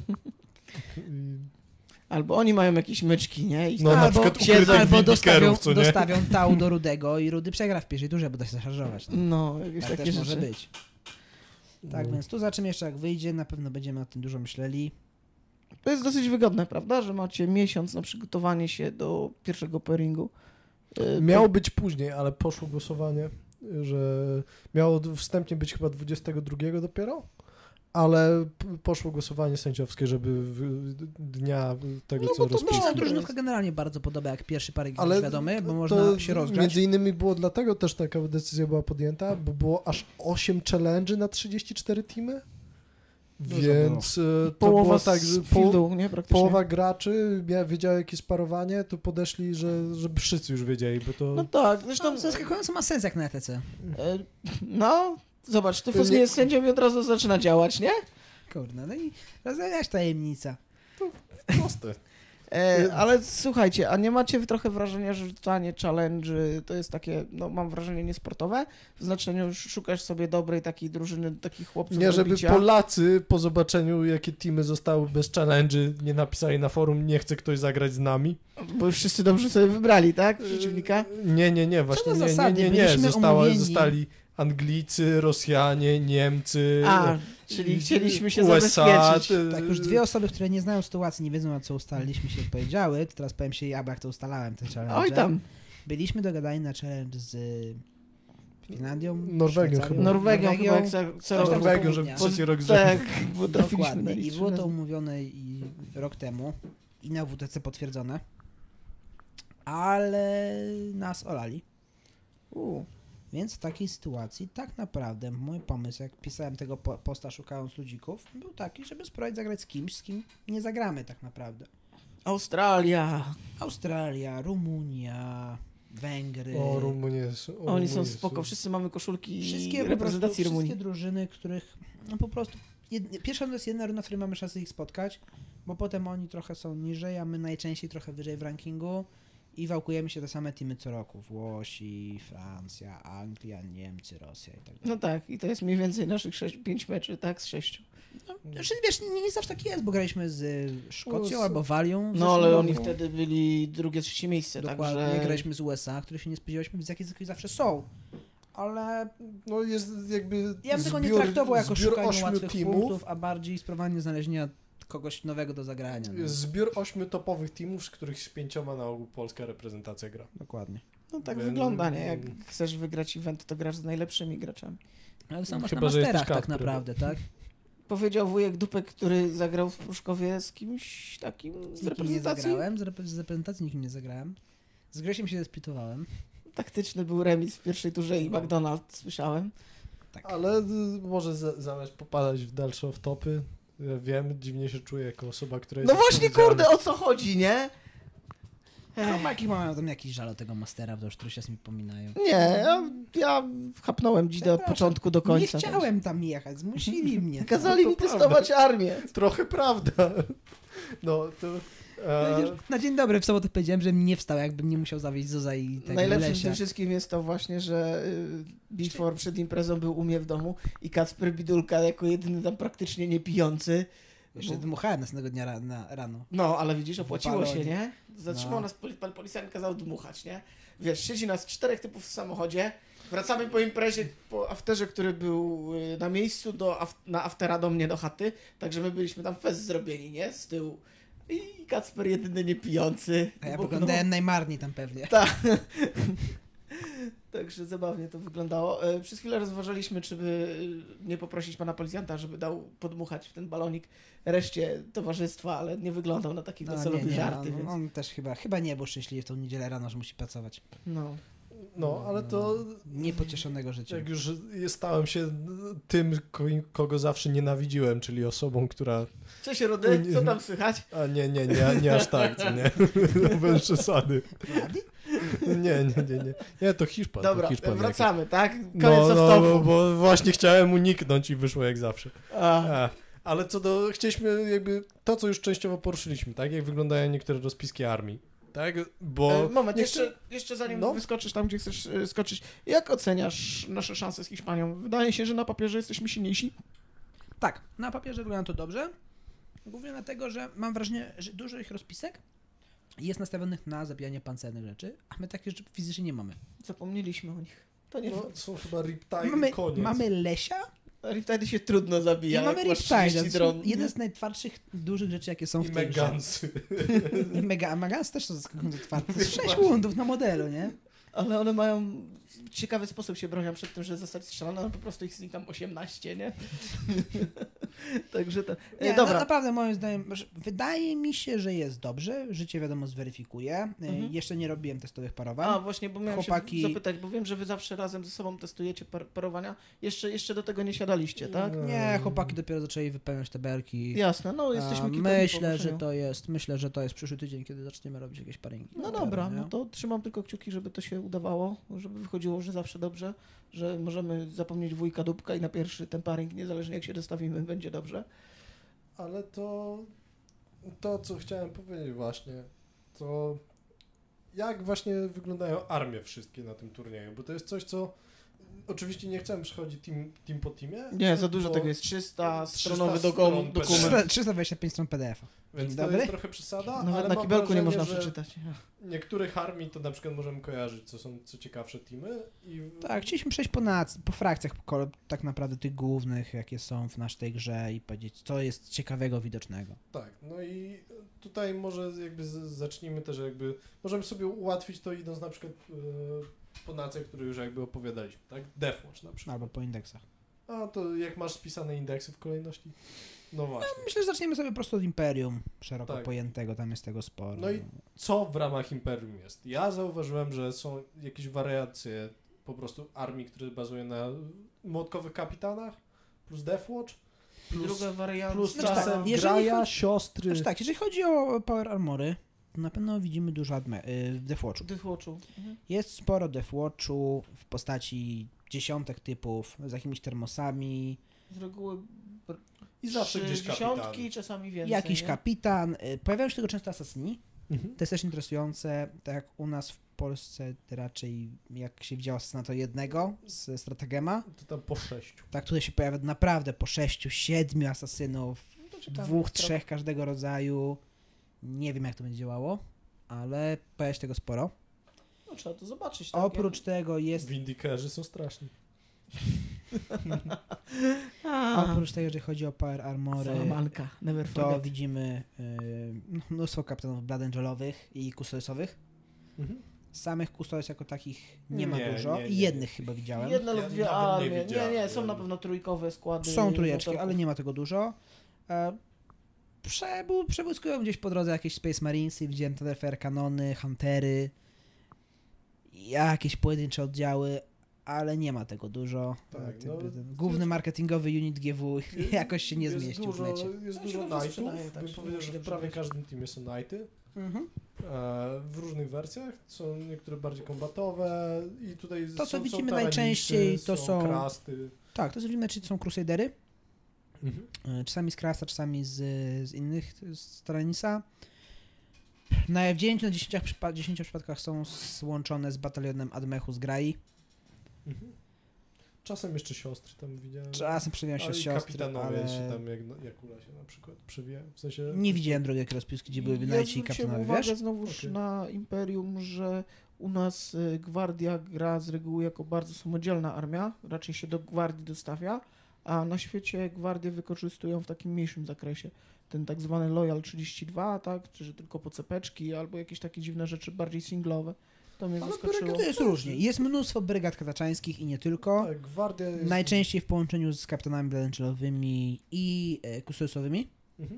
I- Albo oni mają jakieś myczki, nie? I No, na albo, przykład siedzą, ukrytych albo dostawią, windikerów, co nie? dostawią tał do Rudego i Rudy przegra w pierwszej turze, bo da się zaszarżować. No. No, jakieś Tak takie też rzeczy. może być. Tak, No. więc tu zobaczymy jeszcze jak wyjdzie, na pewno będziemy o tym dużo myśleli. To jest dosyć wygodne, prawda? Że macie miesiąc na przygotowanie się do pierwszego pairingu. Y, Miało być później, ale poszło głosowanie, że miało wstępnie być chyba dwudziestego drugiego dopiero, ale p- poszło głosowanie sędziowskie, żeby w dnia tego, No co bo to Mi się ta rozpisali. drużynówka generalnie bardzo podoba, jak pierwszy parę Ale jest świadomy, bo to można się rozgrzać. Między innymi było dlatego też taka decyzja była podjęta, bo było aż osiem challenge'y na trzydzieści cztery teamy. Dużo Więc e, to Połowa było z tak, że po, fieldu, nie? Praktycznie. połowa graczy mia- wiedziała jakie jest parowanie, to podeszli, że, żeby wszyscy już wiedzieli, bo to... No tak, Zresztą zresztą... no, zaskakująco ma sens jak na E T C. e, No, zobacz, Tyfus Nie- nie jest sędzią i od razu zaczyna działać, nie? Kurde, no i rozmawiasz tajemnica. proste. E, ale słuchajcie, a nie macie trochę wrażenia, że rzucanie challenge to jest takie, no mam wrażenie, niesportowe? W znaczeniu, że szukasz sobie dobrej takiej drużyny, takich chłopców Nie, do żeby bicia. Polacy po zobaczeniu, jakie teamy zostały bez challenge'y, nie napisali na forum, nie chce ktoś zagrać z nami. Bo już wszyscy dobrze sobie wybrali, tak? Przeciwnika? Nie, nie, nie, właśnie za nie, nie, zasady? nie, nie. Byliśmy Została, umówieni. zostali Anglicy, Rosjanie, Niemcy, A, czyli chcieliśmy się U S A. zabezpieczyć. ty- Tak, już dwie osoby, które nie znają sytuacji, nie wiedzą, na co ustaliliśmy się, powiedziały, to teraz powiem się, ja, bo jak to ustalałem, te challenge. Oj tam, Byliśmy dogadani na challenge z Finlandią, Norwegią Szwajcarią, chyba. Norwegią chyba jak co, co Coś tam roku. Norwegią, żeby południa. trzeci rok z rzędu. Tak, bo trafiliśmy na Dokładnie. nich I trzy było to razy. umówione i rok temu i na W T C potwierdzone, ale nas olali. U, Więc w takiej sytuacji tak naprawdę mój pomysł, jak pisałem tego po- posta szukając ludzików, był taki, żeby spróbować zagrać z kimś, z kim nie zagramy tak naprawdę. Australia. Australia, Rumunia, Węgry. O, Rumunie. są- O, Oni są Rumunie spoko, wszyscy mamy koszulki Wszystkie po prostu, reprezentacji wszystkie Rumunii. drużyny, których no po prostu... Jed, pierwsza to jest jedna runda, w której mamy szansę ich spotkać, bo potem oni trochę są niżej, a my najczęściej trochę wyżej w rankingu i wałkujemy się te same teamy co roku. Włosi, Francja, Anglia, Niemcy, Rosja i tak dalej. No tak, i to jest mniej więcej naszych sześć, pięć meczy, tak, z sześciu. No, znaczy, wiesz, nie, nie zawsze tak jest, bo graliśmy z y, Szkocją U S A. albo Walią. w No zeszłym ale roku. oni wtedy byli drugie, trzecie miejsce, Dokładnie, także... graliśmy z U S A, których się nie spodziewaliśmy, więc jakieś jakieś zawsze są. Ale No jest jakby ja bym tego nie zbiór- traktował jako zbiór szukanie ośmiu łatwych teamów. punktów, a bardziej spróbowanie znalezienia kogoś nowego do zagrania. No. Jest zbiór ośmiu topowych teamów, z których z pięcioma na ogół polska reprezentacja gra. Dokładnie. No tak Więc- wygląda, nie? Jak chcesz wygrać event, to grasz z najlepszymi graczami. Ale sam masz Chyba, na że jesteś masterach tak Kacper. naprawdę, tak? Powiedział wujek Dupek, który zagrał w Pruszkowie z kimś takim z Z nikim nie reprezentacji. zagrałem, z, rep- z reprezentacji nikim nie zagrałem. Z Gresiem się zesplitowałem. Taktyczny był remis w pierwszej turze i No. McDonald, słyszałem. Tak. Ale y, może za, zamiast popadać w dalsze off-topy, ja wiem, dziwnie się czuję jako osoba, która jest No właśnie, odpowiedzialna. kurde, o co chodzi, nie? Chłopaki mają tam jakiś żal o tego mastera, bo już któryś raz mi pominają. Nie, ja, ja chapnąłem dzidę od Przepraszam, początku do końca. Nie chciałem tam jechać, zmusili mnie. Kazali No mi to testować armię. Trochę prawda. No to... E, Przecież na dzień dobry w sobotę powiedziałem, że nie wstał, jakbym nie musiał zawieźć Zuza i tego Najlepsze w Lesia. tym wszystkim jest to właśnie, że y, Before przed imprezą był u mnie w domu i Kacper Bidulka jako jedyny tam praktycznie nie pijący. Jeszcze dmuchałem następnego dnia ra- na, rano. No, ale widzisz, opłaciło się, Balonie. nie? Zatrzymał No. nas, poli- pan policjant kazał dmuchać, nie? Wiesz, siedzi nas czterech typów w samochodzie, wracamy po imprezie, po afterze, który był y, na miejscu, do, af- na aftera do mnie do chaty, także my byliśmy tam fest zrobieni, nie? Z tyłu. I Kacper jedyny nie pijący. A ja Bo- wyglądałem najmarniej tam pewnie. Tak. Także zabawnie to wyglądało. E, Przez chwilę rozważaliśmy, czy by e, nie poprosić pana policjanta, żeby dał podmuchać w ten balonik reszcie towarzystwa, ale nie wyglądał na taki No, wesoły nie, nie, żarty, on, więc... on też chyba, chyba nie był szczęśliwy w tą niedzielę rano, że musi pracować. No. no, ale to... Niepocieszonego życia. Jak już stałem się tym, ko- kogo zawsze nienawidziłem, czyli osobą, która... Cześć Rody, co tam słychać? A nie, nie, nie, nie aż tak, co nie? Bez przesady. Nie, nie, nie, nie. Nie, to Hiszpan, Dobra, to Hiszpan. wracamy, tak? Koniec No, no, off-topu. bo, bo właśnie chciałem uniknąć i wyszło jak zawsze. A, A, ale co do, chcieliśmy jakby to, co już częściowo poruszyliśmy, tak? Jak wyglądają niektóre rozpiski armii, tak? Bo... e, moment, nie jeszcze, jeszcze zanim No. wyskoczysz tam, gdzie chcesz e, skoczyć, jak oceniasz nasze szanse z Hiszpanią? Wydaje się, że na papierze jesteśmy silniejsi. Tak, na papierze wygląda to dobrze. Głównie dlatego, że mam wrażenie, że dużo ich rozpisek jest nastawionych na zabijanie pancernych rzeczy, a my takie rzeczy fizycznie nie mamy. Zapomnieliśmy o nich. To nie... No, są chyba Riptide Mamy, i koniec. mamy Lesia Riptide się trudno zabija, i mamy jak masz trzydzieści Riptide. dron. Jeden z najtwardszych dużych rzeczy, jakie są I w tej grze. Megansy. I Mega, a Megans też są zaskakująco twarde. To jest sześć wundów na modelu, nie? Ale one mają w ciekawy sposób się bronią przed tym, że zostać strzelane, ale po prostu ich z nich tam osiemnaście, nie? Także to... E, Nie, dobra. No, naprawdę moim zdaniem, że wydaje mi się, że jest dobrze. Życie wiadomo zweryfikuje. E, Mhm. Jeszcze nie robiłem testowych parowań. A, właśnie, bo miałem Chłopaki- się zapytać, bo wiem, że wy zawsze razem ze sobą testujecie par parowania. Jeszcze, jeszcze do tego nie siadaliście, tak? Nie, chłopaki dopiero zaczęli wypełniać tabelki. Jasne, no jesteśmy A, kilka myślę, dni po że ogłoszeniu. to jest, myślę, że to jest przyszły tydzień, kiedy zaczniemy robić jakieś paringi. No dobra, no to trzymam tylko kciuki, żeby to się udawało, żeby wychodziło, że zawsze dobrze, że możemy zapomnieć wujka Dupka i na pierwszy ten paring, niezależnie jak się dostawimy, będzie dobrze. Ale to, to, co chciałem powiedzieć właśnie, to jak właśnie wyglądają armie wszystkie na tym turnieju, bo to jest coś, co oczywiście nie chcemy przechodzić team, team po teamie. Nie, za dużo bo- tego jest. trzysta trzysta stronowy stron dokum- P D F. dokument. trzysta dwadzieścia pięć stron P D F-a. Więc Dzień to dobry. jest trochę przesada, Nawet ale na mam kibelku nie wrażenie, można że przeczytać. niektórych armii to na przykład możemy kojarzyć, co są co ciekawsze teamy. I... Tak, chcieliśmy przejść po, nac- po frakcjach ko- tak naprawdę tych głównych, jakie są w naszej grze i powiedzieć, co jest ciekawego, widocznego. Tak, no i tutaj może jakby z, zacznijmy też jakby, możemy sobie ułatwić to idąc na przykład yy, po nacjach, które już jakby opowiadaliśmy, tak? Deathwatch na przykład. Albo po indeksach. A to jak masz spisane indeksy w kolejności? No właśnie. Myślę, że zaczniemy sobie po prostu od Imperium, szeroko Tak. pojętego, tam jest tego sporo. No i co w ramach Imperium jest? Ja zauważyłem, że są jakieś wariacje po prostu armii, które bazują na młotkowych kapitanach, plus Deathwatch, plus, Druga wariancja. plus Znaczy tak, czasem jeżeli Graja, chodzi- siostry. Znaczy tak, jeżeli chodzi o Power Armory, na pewno widzimy dużo adme- y, w Deathwatchu. Deathwatchu. Mhm. Jest sporo Deathwatchu w postaci dziesiątek typów z jakimiś termosami, Z reguły I zawsze trzy gdzieś dziesiątki, kapitan. czasami więcej. jakiś nie? kapitan. Y, pojawiają się tego często asasyni. Mhm. To jest też interesujące, tak jak u nas w Polsce raczej jak się widziała asasyna to jednego z strategema, To tam po sześciu. tak tutaj się pojawia naprawdę po sześciu, siedmiu asasynów, No to ciekawe, dwóch, sprawa. trzech każdego rodzaju. Nie wiem jak to będzie działało, ale pojawia się tego sporo. No trzeba to zobaczyć. Tak? Oprócz tego jest, Windikerzy są straszni. A, oprócz tego, jeżeli chodzi o Power Armory, Salamanka, never to forget. widzimy y, mnóstwo kapitanów Blood Angelowych i Custodesowych. Mhm. Samych Custodes jako takich nie ma Nie, dużo. nie, I nie. jednych chyba widziałem. Jedne Ja lub dwie nawet nie armie. Nie, widziałem. nie, są na pewno trójkowe składy. Są trójeczki, motorków. ale nie ma tego dużo. E, przebu- przebłyskują gdzieś po drodze jakieś Space Marinesy, widziałem Thunderfire kanony, Huntery, jakieś pojedyncze oddziały, ale nie ma tego dużo. Tak, E, no, jakby ten główny marketingowy unit G W jakoś się nie Jest zmieścił dużo, w necie. Jest No, się dużo dobrze knightów. sprzedaje, tak Bym się powiedział, że dobrze w prawie sprzedaje. każdym teamie są knighty. Mhm. E, w różnych wersjach. Są niektóre bardziej kombatowe i tutaj To, co są, widzimy są najczęściej, Taranisy, to są- Krasty. Tak, to co widzimy, czy są Crusadery, Mhm. e, czasami z Krasta, czasami z, z innych, z Taranisa. Na w dziewięciu na dziesięciu przypa- dziesięciu przypadkach są złączone z batalionem Admechu z Grai. Mhm. Czasem jeszcze siostry tam widziałem. Czasem przewijają się Ale z i siostry, kapitanowie ale się tam jak, jak ula się na przykład przewijają. W sensie... nie widziałem drogi jakiej rozpiski, gdzie były Ja Knighti i zwróciłem kapitanowie, uwagę wiesz? znowuż Okej. na Imperium, że u nas y, Gwardia gra z reguły jako bardzo samodzielna armia, raczej się do Gwardii dostawia, a na świecie Gwardię wykorzystują w takim mniejszym zakresie. Ten tak zwany Loyal trzydzieści dwa, tak, czy że tylko po cepeczki, albo jakieś takie dziwne rzeczy bardziej singlowe. To mnie Ale zaskoczyło. To jest różnie. Jest mnóstwo brygad kataczańskich i nie tylko. Tak, gwardia jest... Najczęściej w połączeniu z kapitanami Blanchelowymi i e, Custodesowymi. Mhm.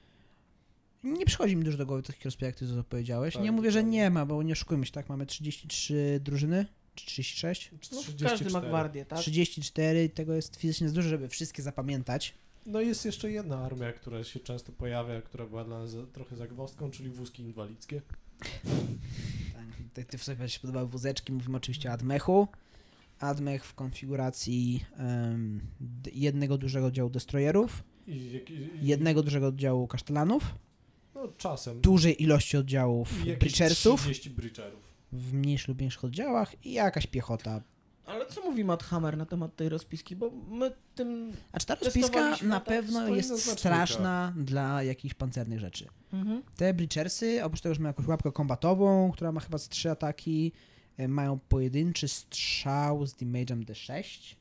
Nie przychodzi mi dużo do głowy takich rozpisk, jak ty to powiedziałeś. Tak, nie mówię, że dokładnie. nie ma, bo nie oszukujmy się, tak? Mamy trzydzieści trzy drużyny, czy trzydzieści sześć? No, trzydzieści każdy ma cztery. Gwardię, tak? trzydzieści cztery, tego jest fizycznie za dużo, żeby wszystkie zapamiętać. No jest jeszcze jedna armia, która się często pojawia, która była dla nas za, trochę zagwozdką, czyli wózki inwalidzkie. Tak, ty, ty w sobie się podobały wózeczki, mówimy oczywiście o Admechu. Admech w konfiguracji em, d- jednego dużego oddziału destroyerów, I, jak- i, jednego dużego oddziału kasztelanów, No czasem. dużej ilości oddziałów I jakieś breachersów trzydzieści breacherów. w mniejszych lub większych oddziałach i jakaś piechota. Ale co mówi Matt Hammer na temat tej rozpiski? Bo my tym... A czy ta rozpiska Testowaliśmy, na tak, pewno stoi na jest znacznikach. straszna dla jakichś pancernych rzeczy. Mhm. Te breachersy, oprócz tego, że mają jakąś łapkę kombatową, która ma chyba z trzy ataki, e, mają pojedynczy strzał z damage'em D sześć,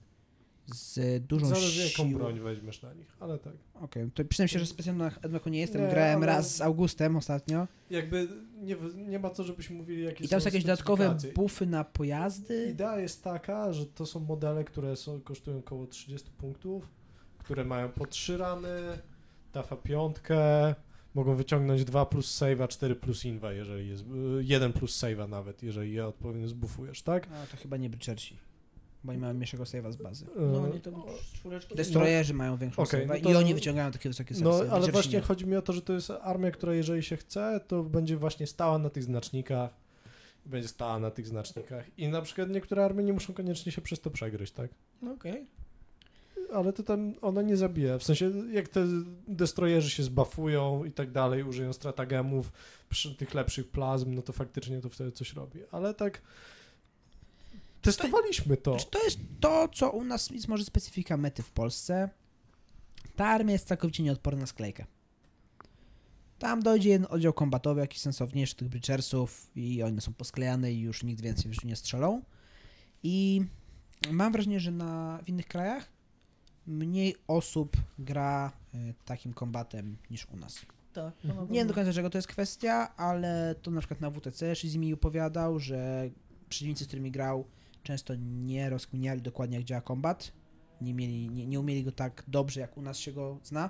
z dużą Zależy jaką siłą. broń weźmiesz na nich, ale tak. Okej, to przyznam się, że specjalnie na Edmeku nie jestem, Nie, grałem ale- raz z Augustem ostatnio Jakby nie, nie ma co, żebyśmy mówili jakie i tam są jakieś dodatkowe specyfikacje. buffy na pojazdy. Idea jest taka, że to są modele, które są, kosztują około trzydzieści punktów, które mają po trzy rany, tafa piątkę, mogą wyciągnąć dwa plus save'a, cztery plus inwa, jeżeli jest, jeden plus save'a nawet, jeżeli je odpowiednio zbufujesz, tak? A to chyba nie breachersi, bo oni mają mniejszego save'a z bazy. No E, nie, to czwóreczki. Destroyerzy mają większą Okej, save'a no i to- oni wyciągają takie wysokie save'y. No, ale Breachersi właśnie nie. chodzi mi o to, że to jest armia, która jeżeli się chce, to będzie właśnie stała na tych znacznikach, będzie stała na tych znacznikach i na przykład niektóre armie nie muszą koniecznie się przez to przegryźć, tak? No okej. Ale to tam ona nie zabija. W sensie, jak te destroyerzy się zbafują i tak dalej, użyją stratagemów przy tych lepszych plazm, no to faktycznie to wtedy coś robi. Ale tak testowaliśmy to. Znaczy, to jest to, co u nas jest może specyfika mety w Polsce. Ta armia jest całkowicie nieodporna na sklejkę. Tam dojdzie jeden oddział kombatowy, jakiś sensowniejszy tych breachersów i one są posklejane i już nikt więcej w życiu nie strzelą. I mam wrażenie, że na, w innych krajach mniej osób gra y, takim kombatem niż u nas. Tak. no na Nie wiem pewno. do końca, czego to jest kwestia, ale to na przykład na W T C Shizimi opowiadał, że przeciwnicy, z którymi grał, często nie rozkminiali dokładnie, jak działa kombat. Nie, mieli, nie, nie umieli go tak dobrze, jak u nas się go zna.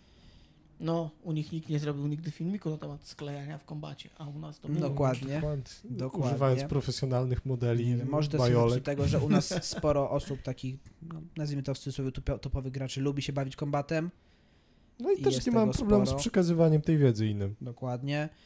No, u nich nikt nie zrobił nigdy filmiku na temat sklejania w kombacie, a u nas to było. Dokładnie. Dokładnie. Używając profesjonalnych modeli, Nie wiem, może to jest do bajolek. tego, że u nas sporo osób takich, no, nazwijmy to w cudzysłowie, tupio- topowych graczy, lubi się bawić kombatem. No i i też jest nie mam tego problemu sporo. z przekazywaniem tej wiedzy innym. Dokładnie.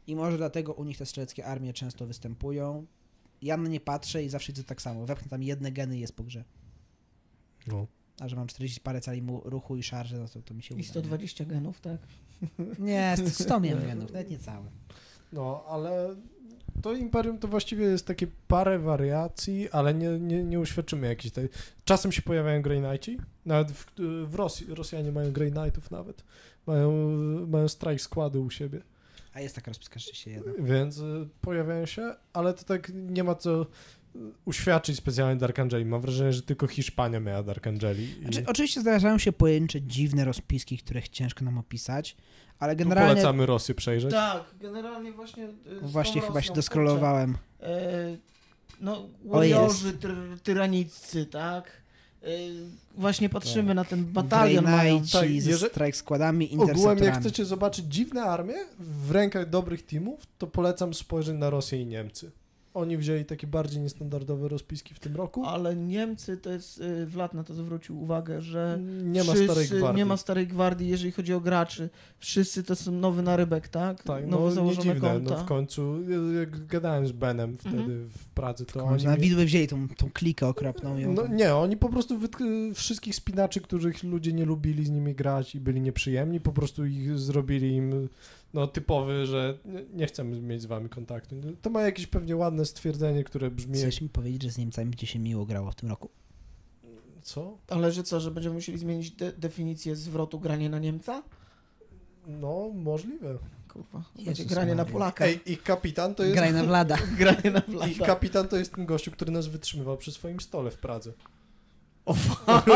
i może dlatego u nich te strzeleckie armie często występują. Ja na nie patrzę i zawsze widzę tak samo. Wepchnę tam jedne geny i jest po grze. No. A że mam czterdzieści parę cali mu- ruchu i szarży, no to, to mi się I uda. sto dwadzieścia genów, tak? Nie, sto miałem genów, nawet nie całe. No, ale to Imperium to właściwie jest takie parę wariacji, ale nie, nie, nie uświadczymy jakiejś tej... Czasem się pojawiają Grey Knighti, nawet w, w Rosji, Rosjanie mają Grey Knightów nawet, mają, mają strike składy u siebie, A jest taka rozpiska rzeczywiście jedna. więc y, pojawiają się, ale to tak nie ma co uświadczyć specjalnie Dark Angeli. Mam wrażenie, że tylko Hiszpania miała Dark Angeli. I... Znaczy, oczywiście zdarzają się pojedyncze, dziwne rozpiski, których ciężko nam opisać, ale Tu generalnie... polecamy Rosję przejrzeć. Tak, generalnie właśnie... y, z Właśnie tą chyba się Rosją, doskrolowałem. kurczę, e, No, O, jest. warriorzy tyr, tyraniccy, tak? E, Właśnie patrzymy Tak. na ten batalion Grey mają. Knighti tak, ze jeżeli- strike składami, Ogółem, jak interceptorami. chcecie zobaczyć dziwne armie w rękach dobrych teamów, to polecam spojrzeć na Rosję i Niemcy. Oni wzięli takie bardziej niestandardowe rozpiski w tym roku. Ale Niemcy to jest, y, Vlad na to zwrócił uwagę, że Nie ma wszyscy, starej gwardii. nie ma starej gwardii, jeżeli chodzi o graczy. Wszyscy to są nowy narybek, tak? Tak, Nowo no nie założone dziwne, konta. no w końcu, jak gadałem z Benem wtedy Mhm. w Pradze, to Oni oni... na mi- widły wzięli tą, tą klikę okropną. Ją No tam- nie, oni po prostu wytk- wszystkich spinaczy, których ludzie nie lubili z nimi grać i byli nieprzyjemni, po prostu ich zrobili im no typowy, że nie- nie chcemy mieć z wami kontaktu. To ma jakieś pewnie ładne stwierdzenie, które brzmi jak... Chcesz mi powiedzieć, że z Niemcami będzie się miło grało w tym roku? Co? Ale że co, że będziemy musieli zmienić de- definicję zwrotu granie na Niemca? No, możliwe. Kurwa, Jezus będzie granie na Maria. Polaka. Ej, ich kapitan to jest... Graj na Vlada. Granie na Ich Vlada. kapitan to jest ten gościu, który nas wytrzymywał przy swoim stole w Pradze. O fuck.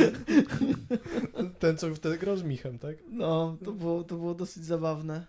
Ten, co wtedy grał z Michem, tak? No, to było, to było dosyć zabawne.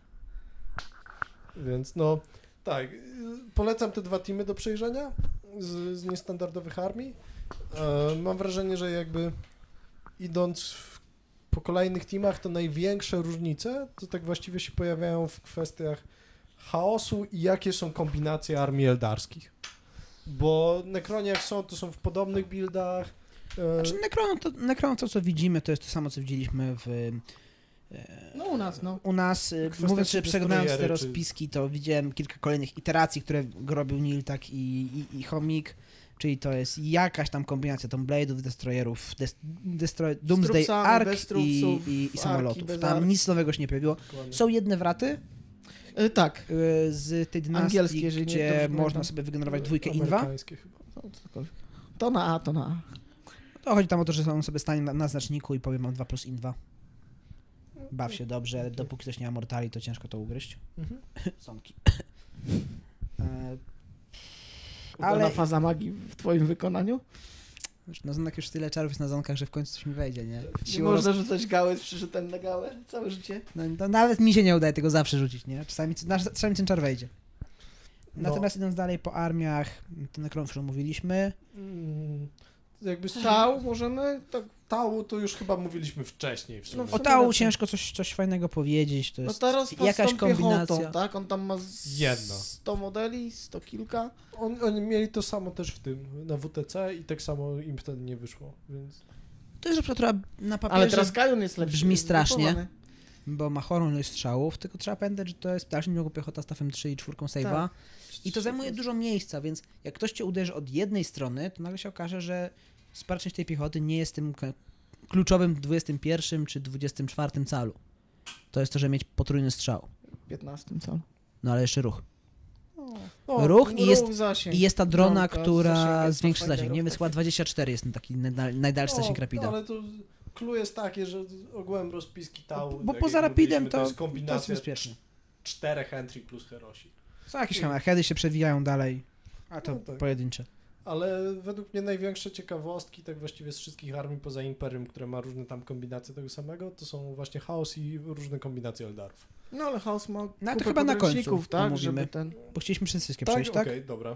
Więc no, tak, y, polecam te dwa teamy do przejrzenia z, z niestandardowych armii. E, mam wrażenie, że jakby idąc w, po kolejnych teamach, to największe różnice to tak właściwie się pojawiają w kwestiach chaosu i jakie są kombinacje armii eldarskich. Bo Necroni jak są, to są w podobnych buildach. E, Znaczy, Necron, to, Necron, to co widzimy, to jest to samo, co widzieliśmy w... e, No u nas, no. U nas, e, Kwestia, mówiąc, czy że przeglądając te destroyery, czy- rozpiski, to widziałem kilka kolejnych iteracji, które robił Niltak i, i, i Chomik, czyli to jest jakaś tam kombinacja Tomb Blade'ów, Destroyerów, des, destroy, Doomsday trupsami, Ark bez i, trupsów, i, i arki samolotów. bez Tam ark. nic nowego się nie pojawiło. dokładnie. Są jedne wraty E, tak. e, z tej dynastii, Angielskie, jeżeli nie gdzie dobrze można pamiętam. sobie wygenerować dwójkę inwa. Amerykańskie chyba. No, cokolwiek. To na A, to na A. To chodzi tam o to, że on sobie stanie na, na znaczniku i powie mam dwa plus inwa. Baw się dobrze, ale dopóki ktoś nie ma mortali, to ciężko to ugryźć. Mhm. Sąki. E, Ale Ale- faza magii w twoim wykonaniu? Wiesz, na zonkach już tyle czarów jest na zonkach, że w końcu coś mi wejdzie, nie? Nie Siłą można rzucać gałę z przyrzutem na gałę całe życie? No, to nawet mi się nie udaje tego zawsze rzucić, nie? Czasami, na- czasami ten czar wejdzie. No. Natomiast idąc dalej po armiach, to na którą mówiliśmy, Mm, jakby Tał możemy? Tak. Tału to już chyba mówiliśmy wcześniej w sumie. No w o sumie Tału raczej. ciężko coś, coś fajnego powiedzieć, to No jest teraz to jakaś z tą piechotą, kombinacja. tak? On tam ma z... Jedno. sto modeli, sto kilka. On, oni mieli to samo też w tym, na W T C i tak samo im wtedy nie wyszło, więc... To jest rzecz, która na papierze, Ale teraz Kajon jest lepszy. brzmi jest strasznie. zbudowany. bo ma chorą ilość strzałów, tylko trzeba pamiętać, że to jest w dalszym ciągu piechota z F M trzy i czwórką save'a. Tak. I to zajmuje dużo miejsca, więc jak ktoś cię uderzy od jednej strony, to nagle się okaże, że spora część tej piechoty nie jest tym k- kluczowym dwudziestym pierwszym czy dwudziestym czwartym calu. To jest to, że mieć potrójny strzał. piętnastym co? No ale jeszcze ruch. O, Ruch i jest- zasięg. I jest ta drona, Dronka, która zasięg zwiększa Starfighterów zasięg. Nie, wysła takich. dwadzieścia cztery jest ten taki najdal- najdalszy zasięg No, rapida. ale to clue jest takie, że ogółem rozpiski Tału... Bo tak poza jak rapidem mówiliśmy, to, to jest to jest kombinacja bezpieczne. czterech entry plus Herosi. Są jakieś hammerheady się przewijają dalej, a to No tak. pojedyncze. Ale według mnie największe ciekawostki, tak właściwie z wszystkich armii poza Imperium, które ma różne tam kombinacje tego samego, to są właśnie chaos i różne kombinacje Eldarów. No ale Chaos ma to kupę chyba na końcu podręczników, tak, omówimy. żeby ten... Bo chcieliśmy przez wszystkie Tak, przejść, okej, tak? dobra.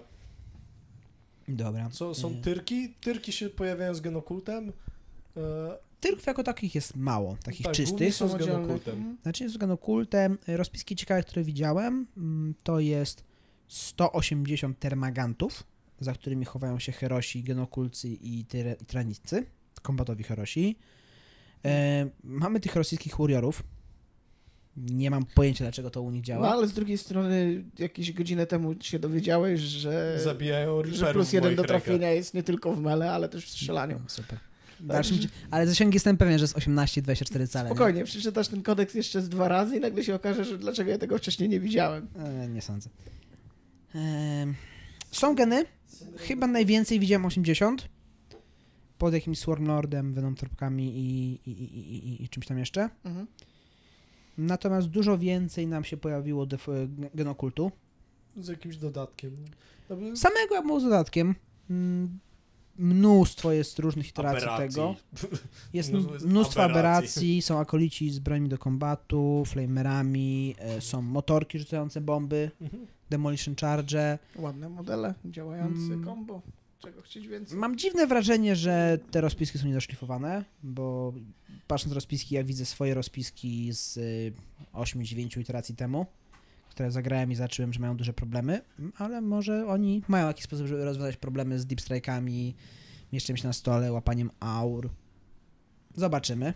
Dobra. Co, są Nie. tyrki? Tyrki się pojawiają z genokultem. E, Tyrków jako takich jest mało, takich tak, głównie czystych. są z samodzielnych. genokultem. Mhm. Znaczy z genokultem, rozpiski ciekawe, które widziałem, mm, to jest sto osiemdziesiąt termagantów, za którymi chowają się herosi, genokulcy i, tyre, i tyraniccy, kombatowi herosi. E, mamy tych rosyjskich warriorów, Nie mam pojęcia, dlaczego to u nich No działa. ale z drugiej strony jakieś godzinę temu się dowiedziałeś, że, Zabijają że Reaperów plus w jeden moich do rękach. trafienia jest nie tylko w mele, ale też w strzelaniu. No, super. W dalszym, ale zasięgi jestem pewien, że jest osiemnaście dwadzieścia cztery cale. Spokojnie, przeczytasz ten kodeks jeszcze z dwa razy i nagle się okaże, że dlaczego ja tego wcześniej nie widziałem. Nie, e, nie sądzę. Ehm, są geny. Chyba najwięcej widziałem osiemdziesiąt. Pod jakimś Swarmlordem, Venomtropkami i, i, i, i, i, i czymś tam jeszcze. Mhm. Natomiast dużo więcej nam się pojawiło def- genokultu. Z jakimś dodatkiem. No, bo- Samego jak było z dodatkiem. Mm, Mnóstwo jest różnych iteracji Aberracji. tego. Jest Mnóstwo jest mnóstwo aberracji. aberracji, są akolici z brońmi do kombatu, flamerami, e, są motorki rzucające bomby, Mhm. demolition charge. Ładne modele, działające Mm. combo. Czego chcieć więcej? Mam dziwne wrażenie, że te rozpiski są niedoszlifowane, bo patrząc na rozpiski, ja widzę swoje rozpiski z ośmiu dziewięciu iteracji temu, które zagrałem i zacząłem, że mają duże problemy, ale może oni mają jakiś sposób, żeby rozwiązać problemy z deep strike'ami, mieszczem się na stole, łapaniem aur. Zobaczymy.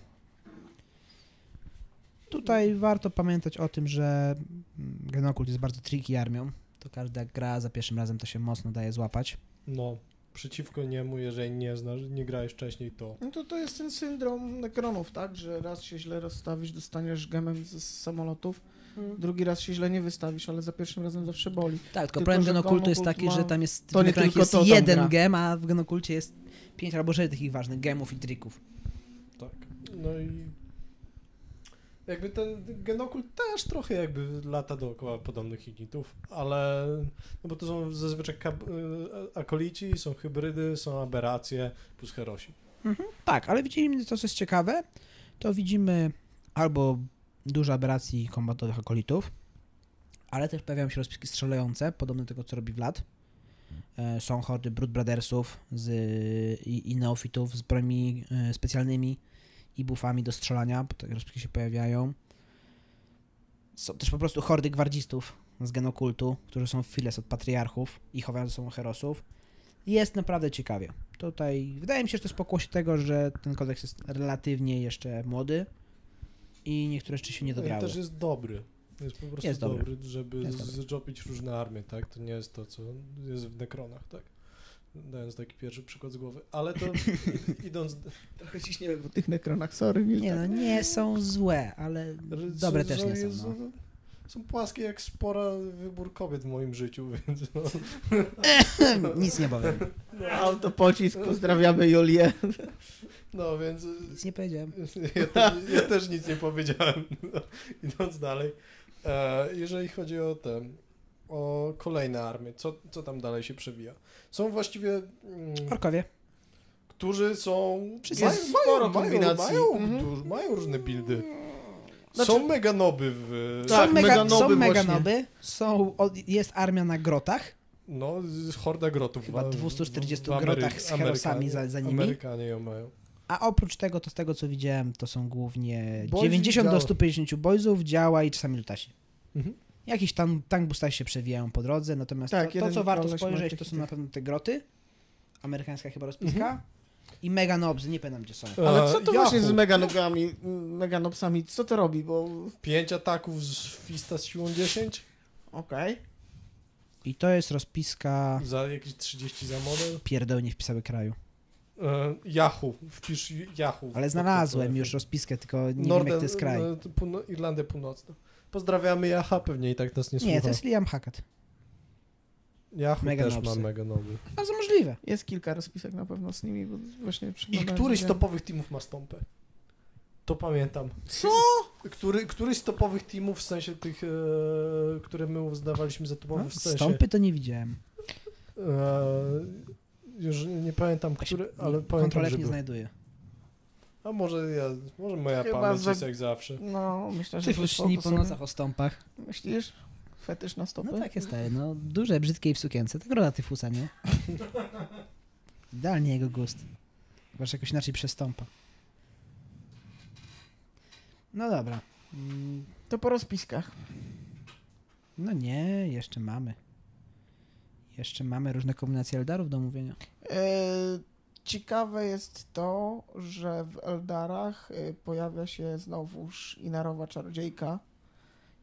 Tutaj warto pamiętać o tym, że Genokult jest bardzo tricky armią. To każda gra za pierwszym razem to się mocno daje złapać. No, przeciwko niemu, jeżeli nie znasz, nie grałeś wcześniej, to No to to jest ten syndrom Necronów, tak? Że raz się źle rozstawisz, dostaniesz gemem z, z samolotów, drugi raz się źle nie wystawisz, ale za pierwszym razem zawsze boli. Tak, tylko, Tylko, problem że Genokultu jest Genokult taki, ma- że tam jest, to nie w Necronach tylko jest to tam jeden gra. gem, a w Genokulcie jest pięć albo sześć takich ważnych gemów i trików. tak. No i jakby ten Genokult też trochę jakby lata dookoła podobnych unitów, ale no bo to są zazwyczaj kab- y, akolici, są hybrydy, są aberracje plus herosi. Tak, ale widzimy to, co jest ciekawe, to widzimy albo dużo aberracji kombatowych akolitów, ale też pojawiają się rozpiski strzelające, podobne do tego, co robi Vlad. E, Są hordy Brood Brothersów z, i, i neofitów z brońmi e, specjalnymi i buffami do strzelania, bo takie rozpiski się pojawiają. Są też po prostu hordy gwardzistów z Genokultu, którzy są w files od patriarchów i chowają ze sobą herosów. Jest naprawdę ciekawie. Tutaj wydaje mi się, że to jest pokłosie tego, że ten kodeks jest relatywnie jeszcze młody i niektóre rzeczy się nie I dograły. też jest dobry. Jest po prostu Jest dobry. dobry, żeby Jest dobry. zdropić różne armie, tak? To nie jest to, co jest w Necronach, tak? Dając taki pierwszy przykład z głowy. Ale to idąc... Trochę ciśniemy po tych Necronach, sorry. Milton. Nie no, nie są złe, ale dobre też nie są. jest- No. Są płaskie jak spora wybór kobiet w moim życiu, więc no. Nic nie powiem. Autopocisk, pozdrawiamy Julię. No więc Nic nie powiedziałem. ja, te, ja też nic nie powiedziałem. No, idąc dalej. E, jeżeli chodzi o te, o kolejne armie, co, co tam dalej się przewija? Są właściwie, mm, Orkowie. którzy są... Wszyscy mają, jest sporo mają, kombinacji. mają, Mhm. duż, mają różne buildy. Znaczy- są meganoby w... Tak, są mega, meganoby są właśnie. meganoby, są, o- jest armia na grotach, No, z- horda grotów. Chyba w- dwieście czterdzieści w Amery- grotach z herosami za- za nimi. Amerykanie ją mają. a oprócz tego, to z tego co widziałem, to są głównie Boysi dziewięćdziesiąt do działa. stu pięćdziesięciu boysów, działa i czasami lutasi. Mhm. Jakiś tam tank boostasi się przewijają po drodze, natomiast Tak, to, to jeden co warto koleś ma spojrzeć, tych to i są tych. na pewno te groty, amerykańska chyba rozpiska i mega nobsy, nie pamiętam gdzie są. Ale co to E, właśnie z Yahoo. meganogami, meganopsami, co to robi, bo... Pięć ataków z Fista z siłą dziesięć Okej. I to jest rozpiska za jakieś trzydzieści za model. pierdeł nie wpisały kraju. E, Yahoo, wpisz Yahoo. Ale znalazłem już rozpiskę, tylko nie wiem jak to jest kraj. e, Półno- Irlandia Północna. Pozdrawiamy Yaha, pewnie i tak nas nie słucha. Nie, to jest Liam Hackett. Yahoo Mega też nobsy. ma mega nowy. Bardzo możliwe. Jest kilka rozpisek na pewno z nimi, bo właśnie... I przeglądałem któryś z sobie. topowych teamów ma stąpę. To pamiętam. Co? Który, któryś z topowych teamów, w sensie tych, e, które my uznawaliśmy za topowe, No, w sensie... stąpy to nie widziałem. E, już nie pamiętam, który, ale pamiętam, Kontrolek że nie był. znajduję. A może ja, może moja Chyba pamięć za- jest jak zawsze. No, myślę, że... Ty to śni po sobie- nocach o stąpach. Myślisz? Fetysz na stopy? No takie stare, no duże, brzydkie i w sukience. Tak roda Tyfusa, nie? Idealnie jego gust. Chyba, że jakoś inaczej przestąpa. No dobra. Mm, To po rozpiskach. No nie, jeszcze mamy. Jeszcze mamy różne kombinacje Eldarów do omówienia. E, ciekawe jest to, że w Eldarach e, pojawia się znowuż Inarowa Czarodziejka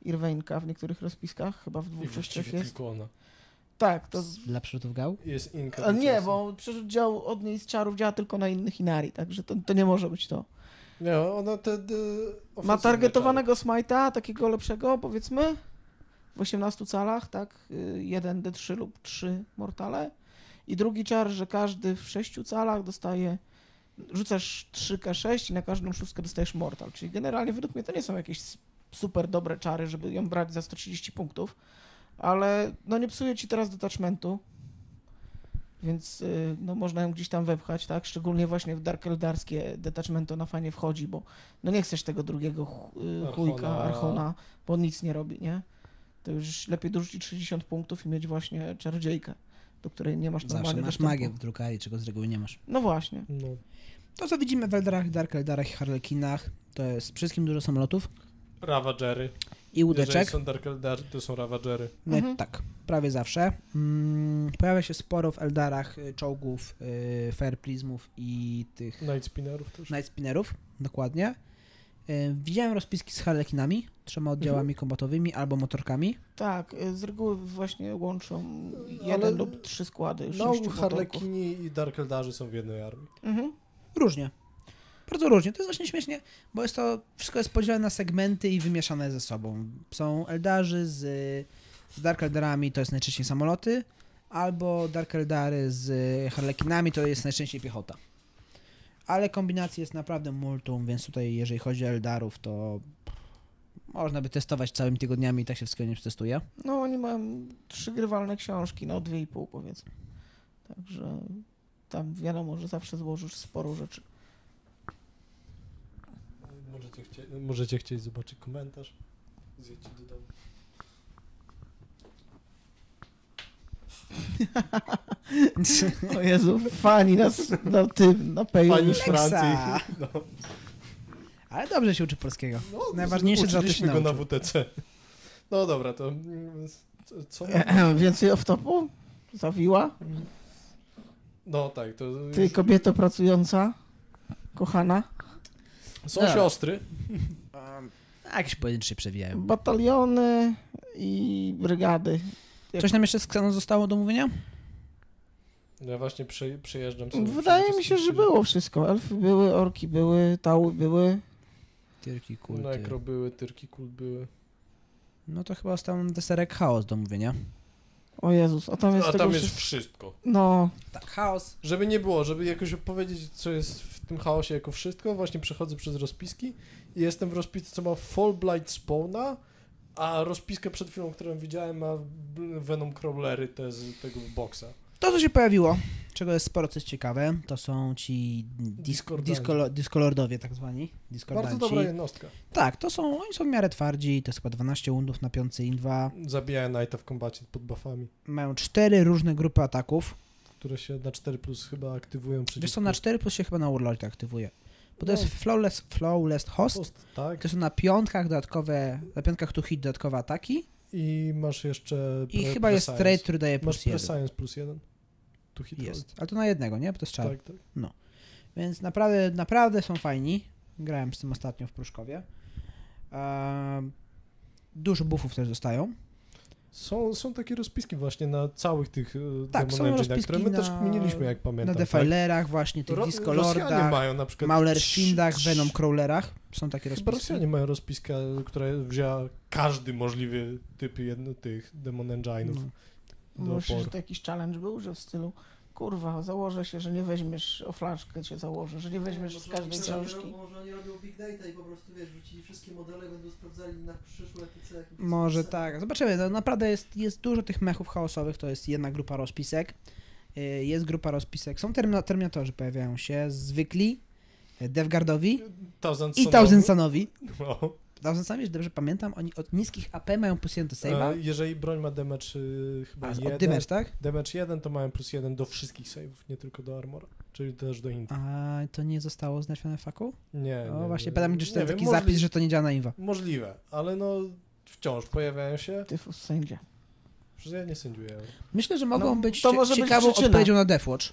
Irweinka w niektórych rozpiskach, chyba w I dwóch czy trzech właściwie jest. tylko ona. Tak, to... Dla przyrzutów gał? Jest Inka. A nie, czasem. bo przerzut dział od niej z czarów działa tylko na innych Inari, także to, to nie może być to. Nie, ona te... te Ma targetowanego smite'a, takiego lepszego, powiedzmy, w osiemnastu calach, tak? Y, jeden D trzy lub trzy mortale. I drugi czar, że każdy w sześciu calach dostaje, rzucasz trzy K sześć i na każdą szóstkę dostajesz mortal. Czyli generalnie według mnie to nie są jakieś s- super dobre czary, żeby ją brać za sto trzydzieści punktów, ale no nie psuje ci teraz detachmentu, więc y, no można ją gdzieś tam wepchać, tak? Szczególnie właśnie w Dark Eldarskie detachmento na fajnie wchodzi, bo no nie chcesz tego drugiego ch- y, chujka, Archona. Archona, bo on nic nie robi, nie? To już lepiej dorzucić sześćdziesiąt punktów i mieć właśnie czarodziejkę, do której nie masz Zawsze normalnie masz dostępu. magię w drukari, czego z reguły nie masz. No właśnie. No. To, co widzimy w Eldarach, Dark Eldarach i Harlekinach, to jest przede wszystkim dużo samolotów Ravagery. i Jeżeli łódeczek. są Dark Eldar, to są Ravagery. No, Mhm. tak, prawie zawsze. Mm, pojawia się sporo w Eldarach y, czołgów, y, Fireprismów i tych Night Spinnerów też. Night Spinnerów, dokładnie. Y, widziałem rozpiski z Harlekinami, trzema oddziałami Mhm. kombatowymi albo motorkami. Tak, y, z reguły właśnie łączą Ale- jeden lub trzy składy. No, sześciu motorków. Harlekini i Dark Eldarzy są w jednej armii. Mhm. Różnie. Bardzo różnie. To jest właśnie śmiesznie, bo jest to, wszystko jest podzielone na segmenty i wymieszane ze sobą. Są Eldarzy z, z Dark Eldarami, to jest najczęściej samoloty, albo Dark Eldary z Harlekinami, to jest najczęściej piechota. Ale kombinacji jest naprawdę multum, więc tutaj jeżeli chodzi o Eldarów, to można by testować całymi tygodniami i tak się wszystko nie przetestuje. No oni mają trzy grywalne książki, no dwie i pół powiedzmy. Także tam wiadomo, że zawsze złożysz sporo rzeczy. Możecie, chcie, możecie chcieć zobaczyć komentarz. Zjedźcie do domu. O Jezu, fani nas na tym, na peju. Pani z Leksa. Francji. No. Ale dobrze się uczy polskiego. No, Najważniejsze, że to się uczyliśmy go na nauczył. W T C. No dobra, to mm, co- co? Więcej off-topu? Zawiła? No tak, to Ty już kobieto pracująca, kochana. są Dobra. siostry. Um, jakieś pojedyncze się przewijają. Bataliony i brygady. Coś nam jeszcze z Xenon zostało do mówienia? Ja właśnie prze, przejeżdżam sobie. Wydaje mi się, że było wszystko. Elfy były, orki były, tały były. Tyrki, kulty. Nekro były, Tyrki Kult były. No to chyba został nam deserek chaos do mówienia. O Jezus, a tam jest A tego tam jest wszystko- wszystko. No, Tak, chaos. Żeby nie było, żeby jakoś opowiedzieć, co jest w tym chaosie jako wszystko, właśnie przechodzę przez rozpiski i jestem w rozpisce, co ma Fall Blight Spawna, a rozpiskę przed chwilą, którą widziałem, ma Venom Crawlery te z tego boxa. To, co się pojawiło, czego jest sporo, co jest ciekawe, to są ci dis- Discordanci. disco, discolordowie tak zwani. Discordanci. Bardzo dobra jednostka. Tak, to są, oni są w miarę twardzi, to jest chyba dwanaście undów na piątce Inwa. Zabijają Knighta w kombacie pod buffami, Mają cztery różne grupy ataków. które się na cztery plus chyba aktywują przeciwko... Wiesz co, na cztery plus się chyba na Warlordzie aktywuje. Bo to No. jest flawless, flawless host. Post, tak. To są na piątkach dodatkowe, na piątkach to hit dodatkowe ataki. I masz jeszcze... I pre- chyba jest prescience. trade, który daje Masz plus jeden. Prescience plus jeden. Tu hit roll. Jest. Ale to na jednego, nie? Bo to jest czar. Tak, tak. Więc naprawdę, naprawdę są fajni. Grałem z tym ostatnio w Pruszkowie. Ehm, dużo buffów też dostają. Są, są takie rozpiski właśnie na całych tych e, Tak, są Demon Engine'ach, rozpiski które my też na- kminiliśmy, jak Na pamiętam. Defilerach właśnie, tych Ro- Disco Rosjanie Lordach, mają na przykład... Mauler trz- Findach, trz- Venom Crawlerach. Są takie Chyba rozpiski. Rosjanie mają rozpiskę, która wzięła każdy możliwy typ jedno, tych Demon Engine'ów No. do myślę, że oporu. to jakiś challenge był, że w stylu kurwa, założę się, że nie weźmiesz, o flaszkę cię założę, że nie weźmiesz z każdej książki. Może oni robią big data i po prostu, wiesz, wrzucili wszystkie modele, będą sprawdzali na przyszłe E T C. jakie są Może ceny. tak. Zobaczymy. No, naprawdę jest, jest dużo tych mechów chaosowych. To jest jedna grupa rozpisek. Y, Jest grupa rozpisek. Są termina- terminatorzy, pojawiają się. Zwykli, y, DevGuardowi Thousand i Sonowi. Thousand Sunowi. No. Thousand Sunowi, że dobrze pamiętam, oni od niskich A P mają plus jeden do E, save'a. jeżeli broń ma damage y, chyba A, od jeden, damage, tak? damage jeden, to mają plus jeden do wszystkich save'ów, nie tylko do armora, czyli też do int. A to nie zostało znalezione w faku? Nie, O, nie, właśnie, nie, pytam, nie czy czytałem wiem, taki możli- zapis, że to nie działa na Inwa. Możliwe, ale no wciąż pojawiają się. Tyfus sędzia. Przecież ja nie sędziuję. Myślę, że mogą No, być to cie- może być ciekawą przyczyna. odpowiedzią na Deathwatch.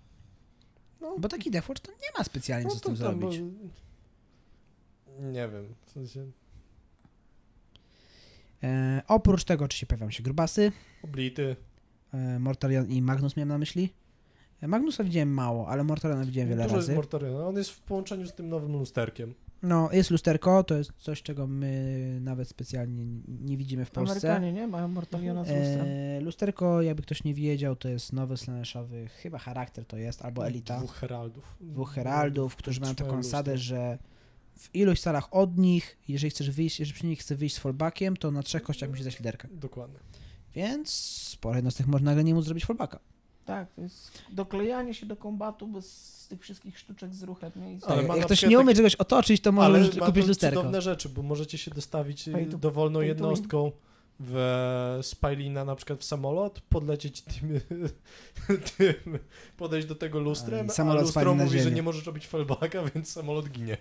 No, Bo taki Deathwatch to nie ma specjalnie no co z tym to tam, zrobić. bo- Nie wiem, w sensie... E, oprócz tego oczywiście pojawiają się grubasy, Oblity. e, Mortarion i Magnus miałem na myśli. E, Magnusa widziałem mało, ale Mortariona widziałem wiele Dużo jest razy. Mortariona. On jest w połączeniu z tym nowym lusterkiem. No, jest lusterko, to jest coś, czego my nawet specjalnie nie widzimy w Polsce. Amerykanie, nie? Mają Mortaliona z lustrem. E, lusterko, jakby ktoś nie wiedział, to jest nowy slaneszowy, chyba charakter to jest, albo elita. Dwóch heraldów. Dwóch heraldów, którzy mają trzymają taką lustro. zasadę, że w iluś salach od nich, jeżeli chcesz wyjść, jeżeli przeciwnik chce wyjść z fallbackiem, to na trzech kościach musi dać liderkę. Dokładnie. Więc sporo jednostek można nagle nie móc zrobić fallbacka. Tak, to jest doklejanie się do kombatu bez tych wszystkich sztuczek z ruchem. Nie? I Ale Tak, ma jak na ktoś przykład nie umie taki- czegoś otoczyć, to może Ale już ma kupić to lusterko. cudowne rzeczy, bo możecie się dostawić Pay to- dowolną pay to win. jednostką w Spylina na przykład w samolot, podlecieć tym, tym podejść do tego lustrem, I a samolot lustro spadnie na mówi, że ziemię. nie możesz robić fallbacka, więc samolot ginie.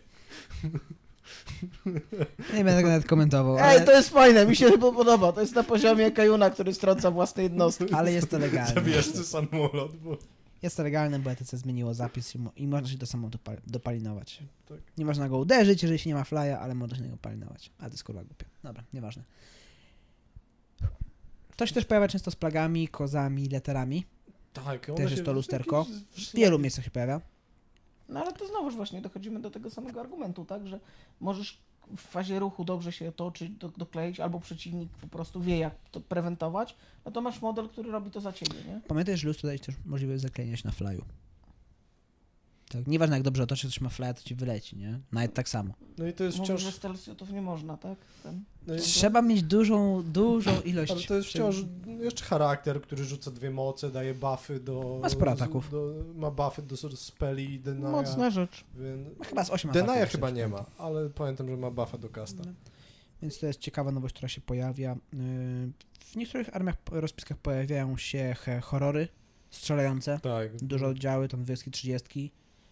Nie będę tego nawet komentował, Ej, ale, to jest fajne, mi się chyba podoba. To jest na poziomie Kajuna, który strąca własne jednostki. ale jest to legalne. Zabijasz ten samolot, bo... Jest to legalne, bo E T C zmieniło zapis i, mo- i można się do samolotu pal- dopalinować. Tak. Nie można go uderzyć, jeżeli się nie ma flya, ale można się niego palinować. A to jest kurwa głupie. Dobra, nieważne. To się też pojawia często z plagami, kozami, letterami. Tak, Też jest to lusterko. W wielu miejscach się pojawia. No ale to znowuż właśnie dochodzimy do tego samego argumentu, tak, że możesz w fazie ruchu dobrze się toczyć, do, dokleić, albo przeciwnik po prostu wie, jak to prewentować, no to masz model, który robi to za ciebie, nie? Pamiętaj, że lustro daje ci też możliwość zaklejenia się na flyu. Tak, nieważne jak dobrze otoczysz, ktoś ma flya, to ci wyleci, nie? Nawet tak samo. No i to jest Mówisz, wciąż... że stealth nie można, tak? Ten... No i... Trzeba mieć dużą, dużą ilość... Ale to jest wciąż jeszcze charakter, który rzuca dwie moce, daje buffy do... Ma sporo ataków. Do, ma buffy do speli i Denaja. Mocna rzecz. Więc... Ma chyba z osiem Denaja ataków, chyba jeszcze. nie ma, ale pamiętam, że ma buffa do casta. Więc to jest ciekawa nowość, która się pojawia. Yy, W niektórych armiach, rozpiskach pojawiają się he- horrory strzelające. Tak. Duże oddziały, tam dwadzieścia trzydzieści.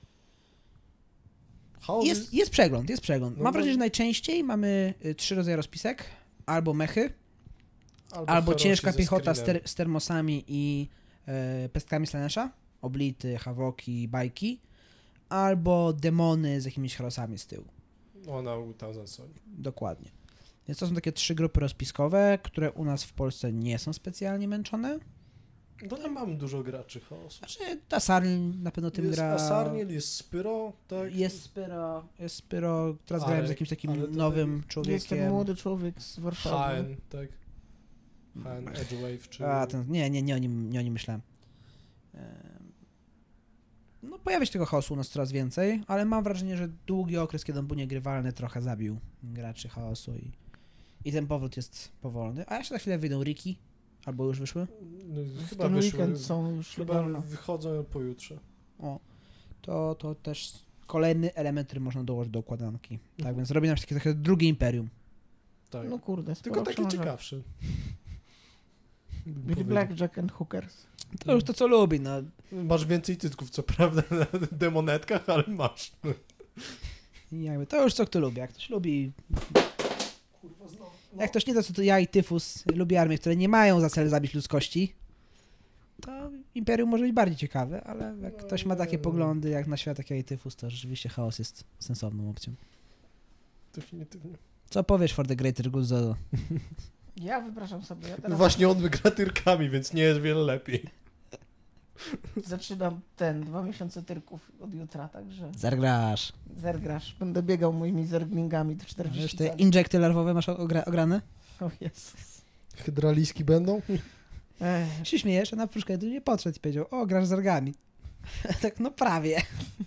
Chaos Jest, jest przegląd, jest przegląd. No Mam bo- wrażenie, że najczęściej mamy y, trzy rodzaje rozpisek. Albo mechy, albo herosi ciężka ze piechota z, screenem. ter- z termosami i e, pestkami Slanesha. Oblity, hawoki, bajki. Albo demony z jakimiś herosami z tyłu. Ona u Thousand Soul. Dokładnie. Więc to są takie trzy grupy rozpiskowe, które u nas w Polsce nie są specjalnie męczone. No nie mam dużo graczy chaosu. Znaczy, Asarnil na pewno tym Jest gra. Asarniel, jest Spyro, tak? Jest Spyro, jest Spyro. Teraz Ale- grałem z jakimś takim ale to- nowym Jest ten człowiekiem. młody człowiek z Warszawy. Haen, tak? Haen, Edgewave, czy... A, ten, nie, nie, nie o nim, nie o nim myślałem. Em, No, pojawia się tego chaosu u nas coraz więcej, ale mam wrażenie, że długi okres, kiedy on był niegrywalny, trochę zabił graczy chaosu i, i ten powrót jest powolny. A jeszcze za chwilę wyjdą Riki, albo już wyszły. No, W chyba ten wyszły, weekend są już chyba legalne. wychodzą pojutrze. O, to, to też kolejny element, który można dołożyć do układanki. Tak Mhm. więc robi nam się takie trochę drugie imperium. Tak. No kurde, Tylko sporo takie książek. ciekawsze. Byli Blackjack and Hookers. To już to, co lubi, no. Masz więcej cycków, co prawda, na demonetkach, ale masz. I jakby to już co kto lubi. Jak ktoś lubi, Kurwa, znowu. jak ktoś nie to, co to ja i Tyfus lubi armie, które nie mają za cel zabić ludzkości, to Imperium może być bardziej ciekawe, ale jak ktoś ma takie poglądy jak na świat, jak ja i Tyfus, to rzeczywiście chaos jest sensowną opcją. Definitywnie. Co powiesz for the greater good, Zodo? Ja wypraszam sobie, ja No teraz właśnie on wygra tyrkami, więc nie jest wiele lepiej. zaczynam ten, dwa miesiące tyrków od jutra, także Zergrasz. zergrasz. Będę biegał moimi zerglingami do Już czterdzieści te cali. injekty larwowe masz ogra- ograne? O Jezus. Hydraliski będą? Ech. Się śmiejesz, a na pruszkę tu nie podszedł i powiedział, o, grasz z zergami. Tak, no prawie.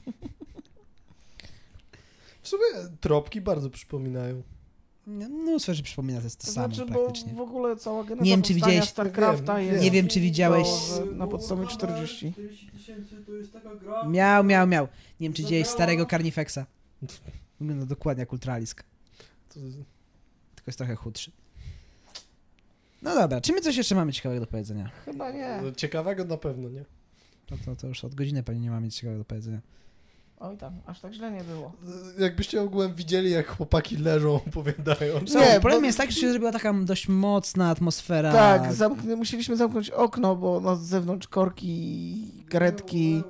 W sumie tropki bardzo przypominają. Mnóstwo rzeczy przypomina, to jest to, To samo znaczy, bo praktycznie. w ogóle cała geneza Nie wiem, czy powstania widziałeś- StarCrafta Wiem, jest... wiem. Nie wiem, czy widziałeś- to, że na podstawie czterdzieści. czterdzieści tysięcy to jest taka gra... Miał, miał, miał. Nie wiem, czy widziałeś Zabrała- starego Carnifexa. Wygląda dokładnie jak Ultralisk. To... Tylko jest trochę chudszy. No dobra, czy my coś jeszcze mamy ciekawego do powiedzenia? Chyba nie. No, ciekawego na pewno, nie? To, to, to już od godziny pewnie nie mamy nic ciekawego do powiedzenia. Oj tam, aż tak źle nie było. Jakbyście ogółem widzieli, jak chłopaki leżą, opowiadają. Co, Nie, problem bo- jest taki, że się zrobiła taka dość mocna atmosfera. Tak, zamknę, musieliśmy zamknąć okno, bo no, z zewnątrz korki, karetki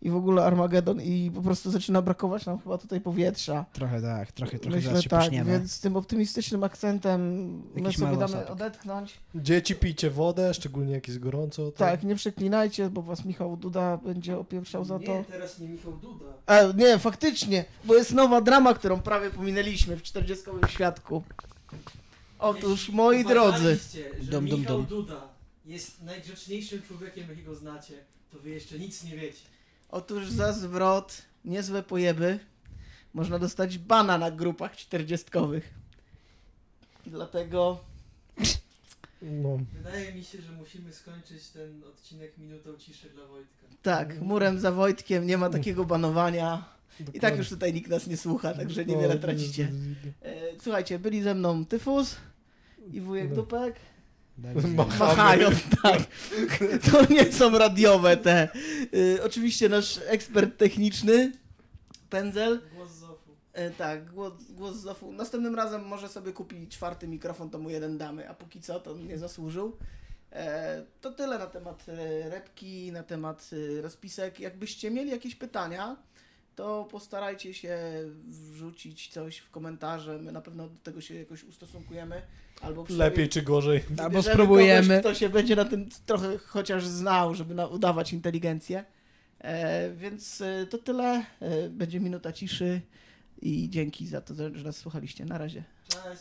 i w ogóle Armagedon i po prostu zaczyna brakować nam chyba tutaj powietrza. Trochę tak, trochę, trochę Myślę zaraz się tak, poczniemy. więc z tym optymistycznym akcentem my Jakiś sobie mały damy osapek. odetchnąć. Dzieci pijcie wodę, szczególnie jak jest gorąco. to- Tak, nie przeklinajcie, bo was Michał Duda będzie opieprzał za to. Nie, teraz nie Michał Duda. E, nie, faktycznie, bo jest nowa drama, którą prawie pominęliśmy w czterdziestym świadku. Otóż, Jeśli moi drodzy, uważaliście, że Dum, dum, Michał dum. Duda jest najgrzeczniejszym człowiekiem, jakiego znacie, to wy jeszcze nic nie wiecie. otóż za zwrot, niezłe pojeby, można dostać bana na grupach czterdziestkowych. Dlatego, No. Wydaje mi się, że musimy skończyć ten odcinek minutą ciszy dla Wojtka. tak, murem za Wojtkiem, nie ma takiego banowania. I tak dokładnie. już tutaj nikt nas nie słucha, także No, niewiele tracicie. E, słuchajcie, byli ze mną Tyfus i wujek No. Dupek. Dajmy Machamy. Machają, tak. To nie są radiowe te. Y, oczywiście nasz ekspert techniczny, Pędzel. Głos Zofu. E, tak, głos, głos Zofu. Następnym razem może sobie kupi czwarty mikrofon, to mu jeden damy, a póki co to nie zasłużył. E, to tyle na temat e, repki, na temat e, rozpisek. Jakbyście mieli jakieś pytania, to postarajcie się wrzucić coś w komentarze. My na pewno do tego się jakoś ustosunkujemy. Albo przynajmniej Lepiej czy gorzej. Albo wybierzemy spróbujemy. Kogoś, kto się będzie na tym trochę chociaż znał, żeby na, udawać inteligencję. E, więc e, to tyle. E, będzie minuta ciszy i dzięki za to, że nas słuchaliście. Na razie. Cześć.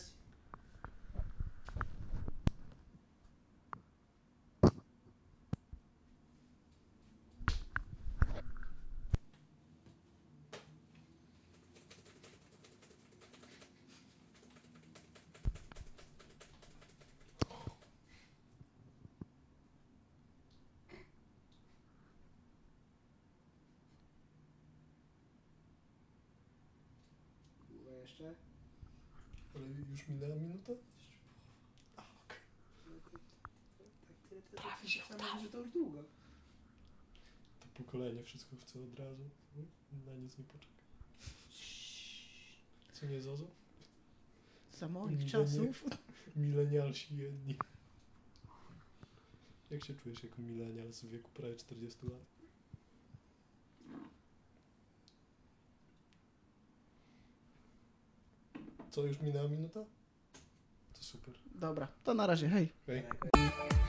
Jeszcze? Ale już minęła minuta? To już długo. To pokolenie wszystko chce od razu. Na nic nie poczeka. Co nie Zozo? Za moich Nigdy czasów. Milenialsi jedni. Jak się czujesz jako milenial w wieku prawie czterdziestu lat? Co, już minęła minuta? To super. Dobra, to na razie. Hej. Hej.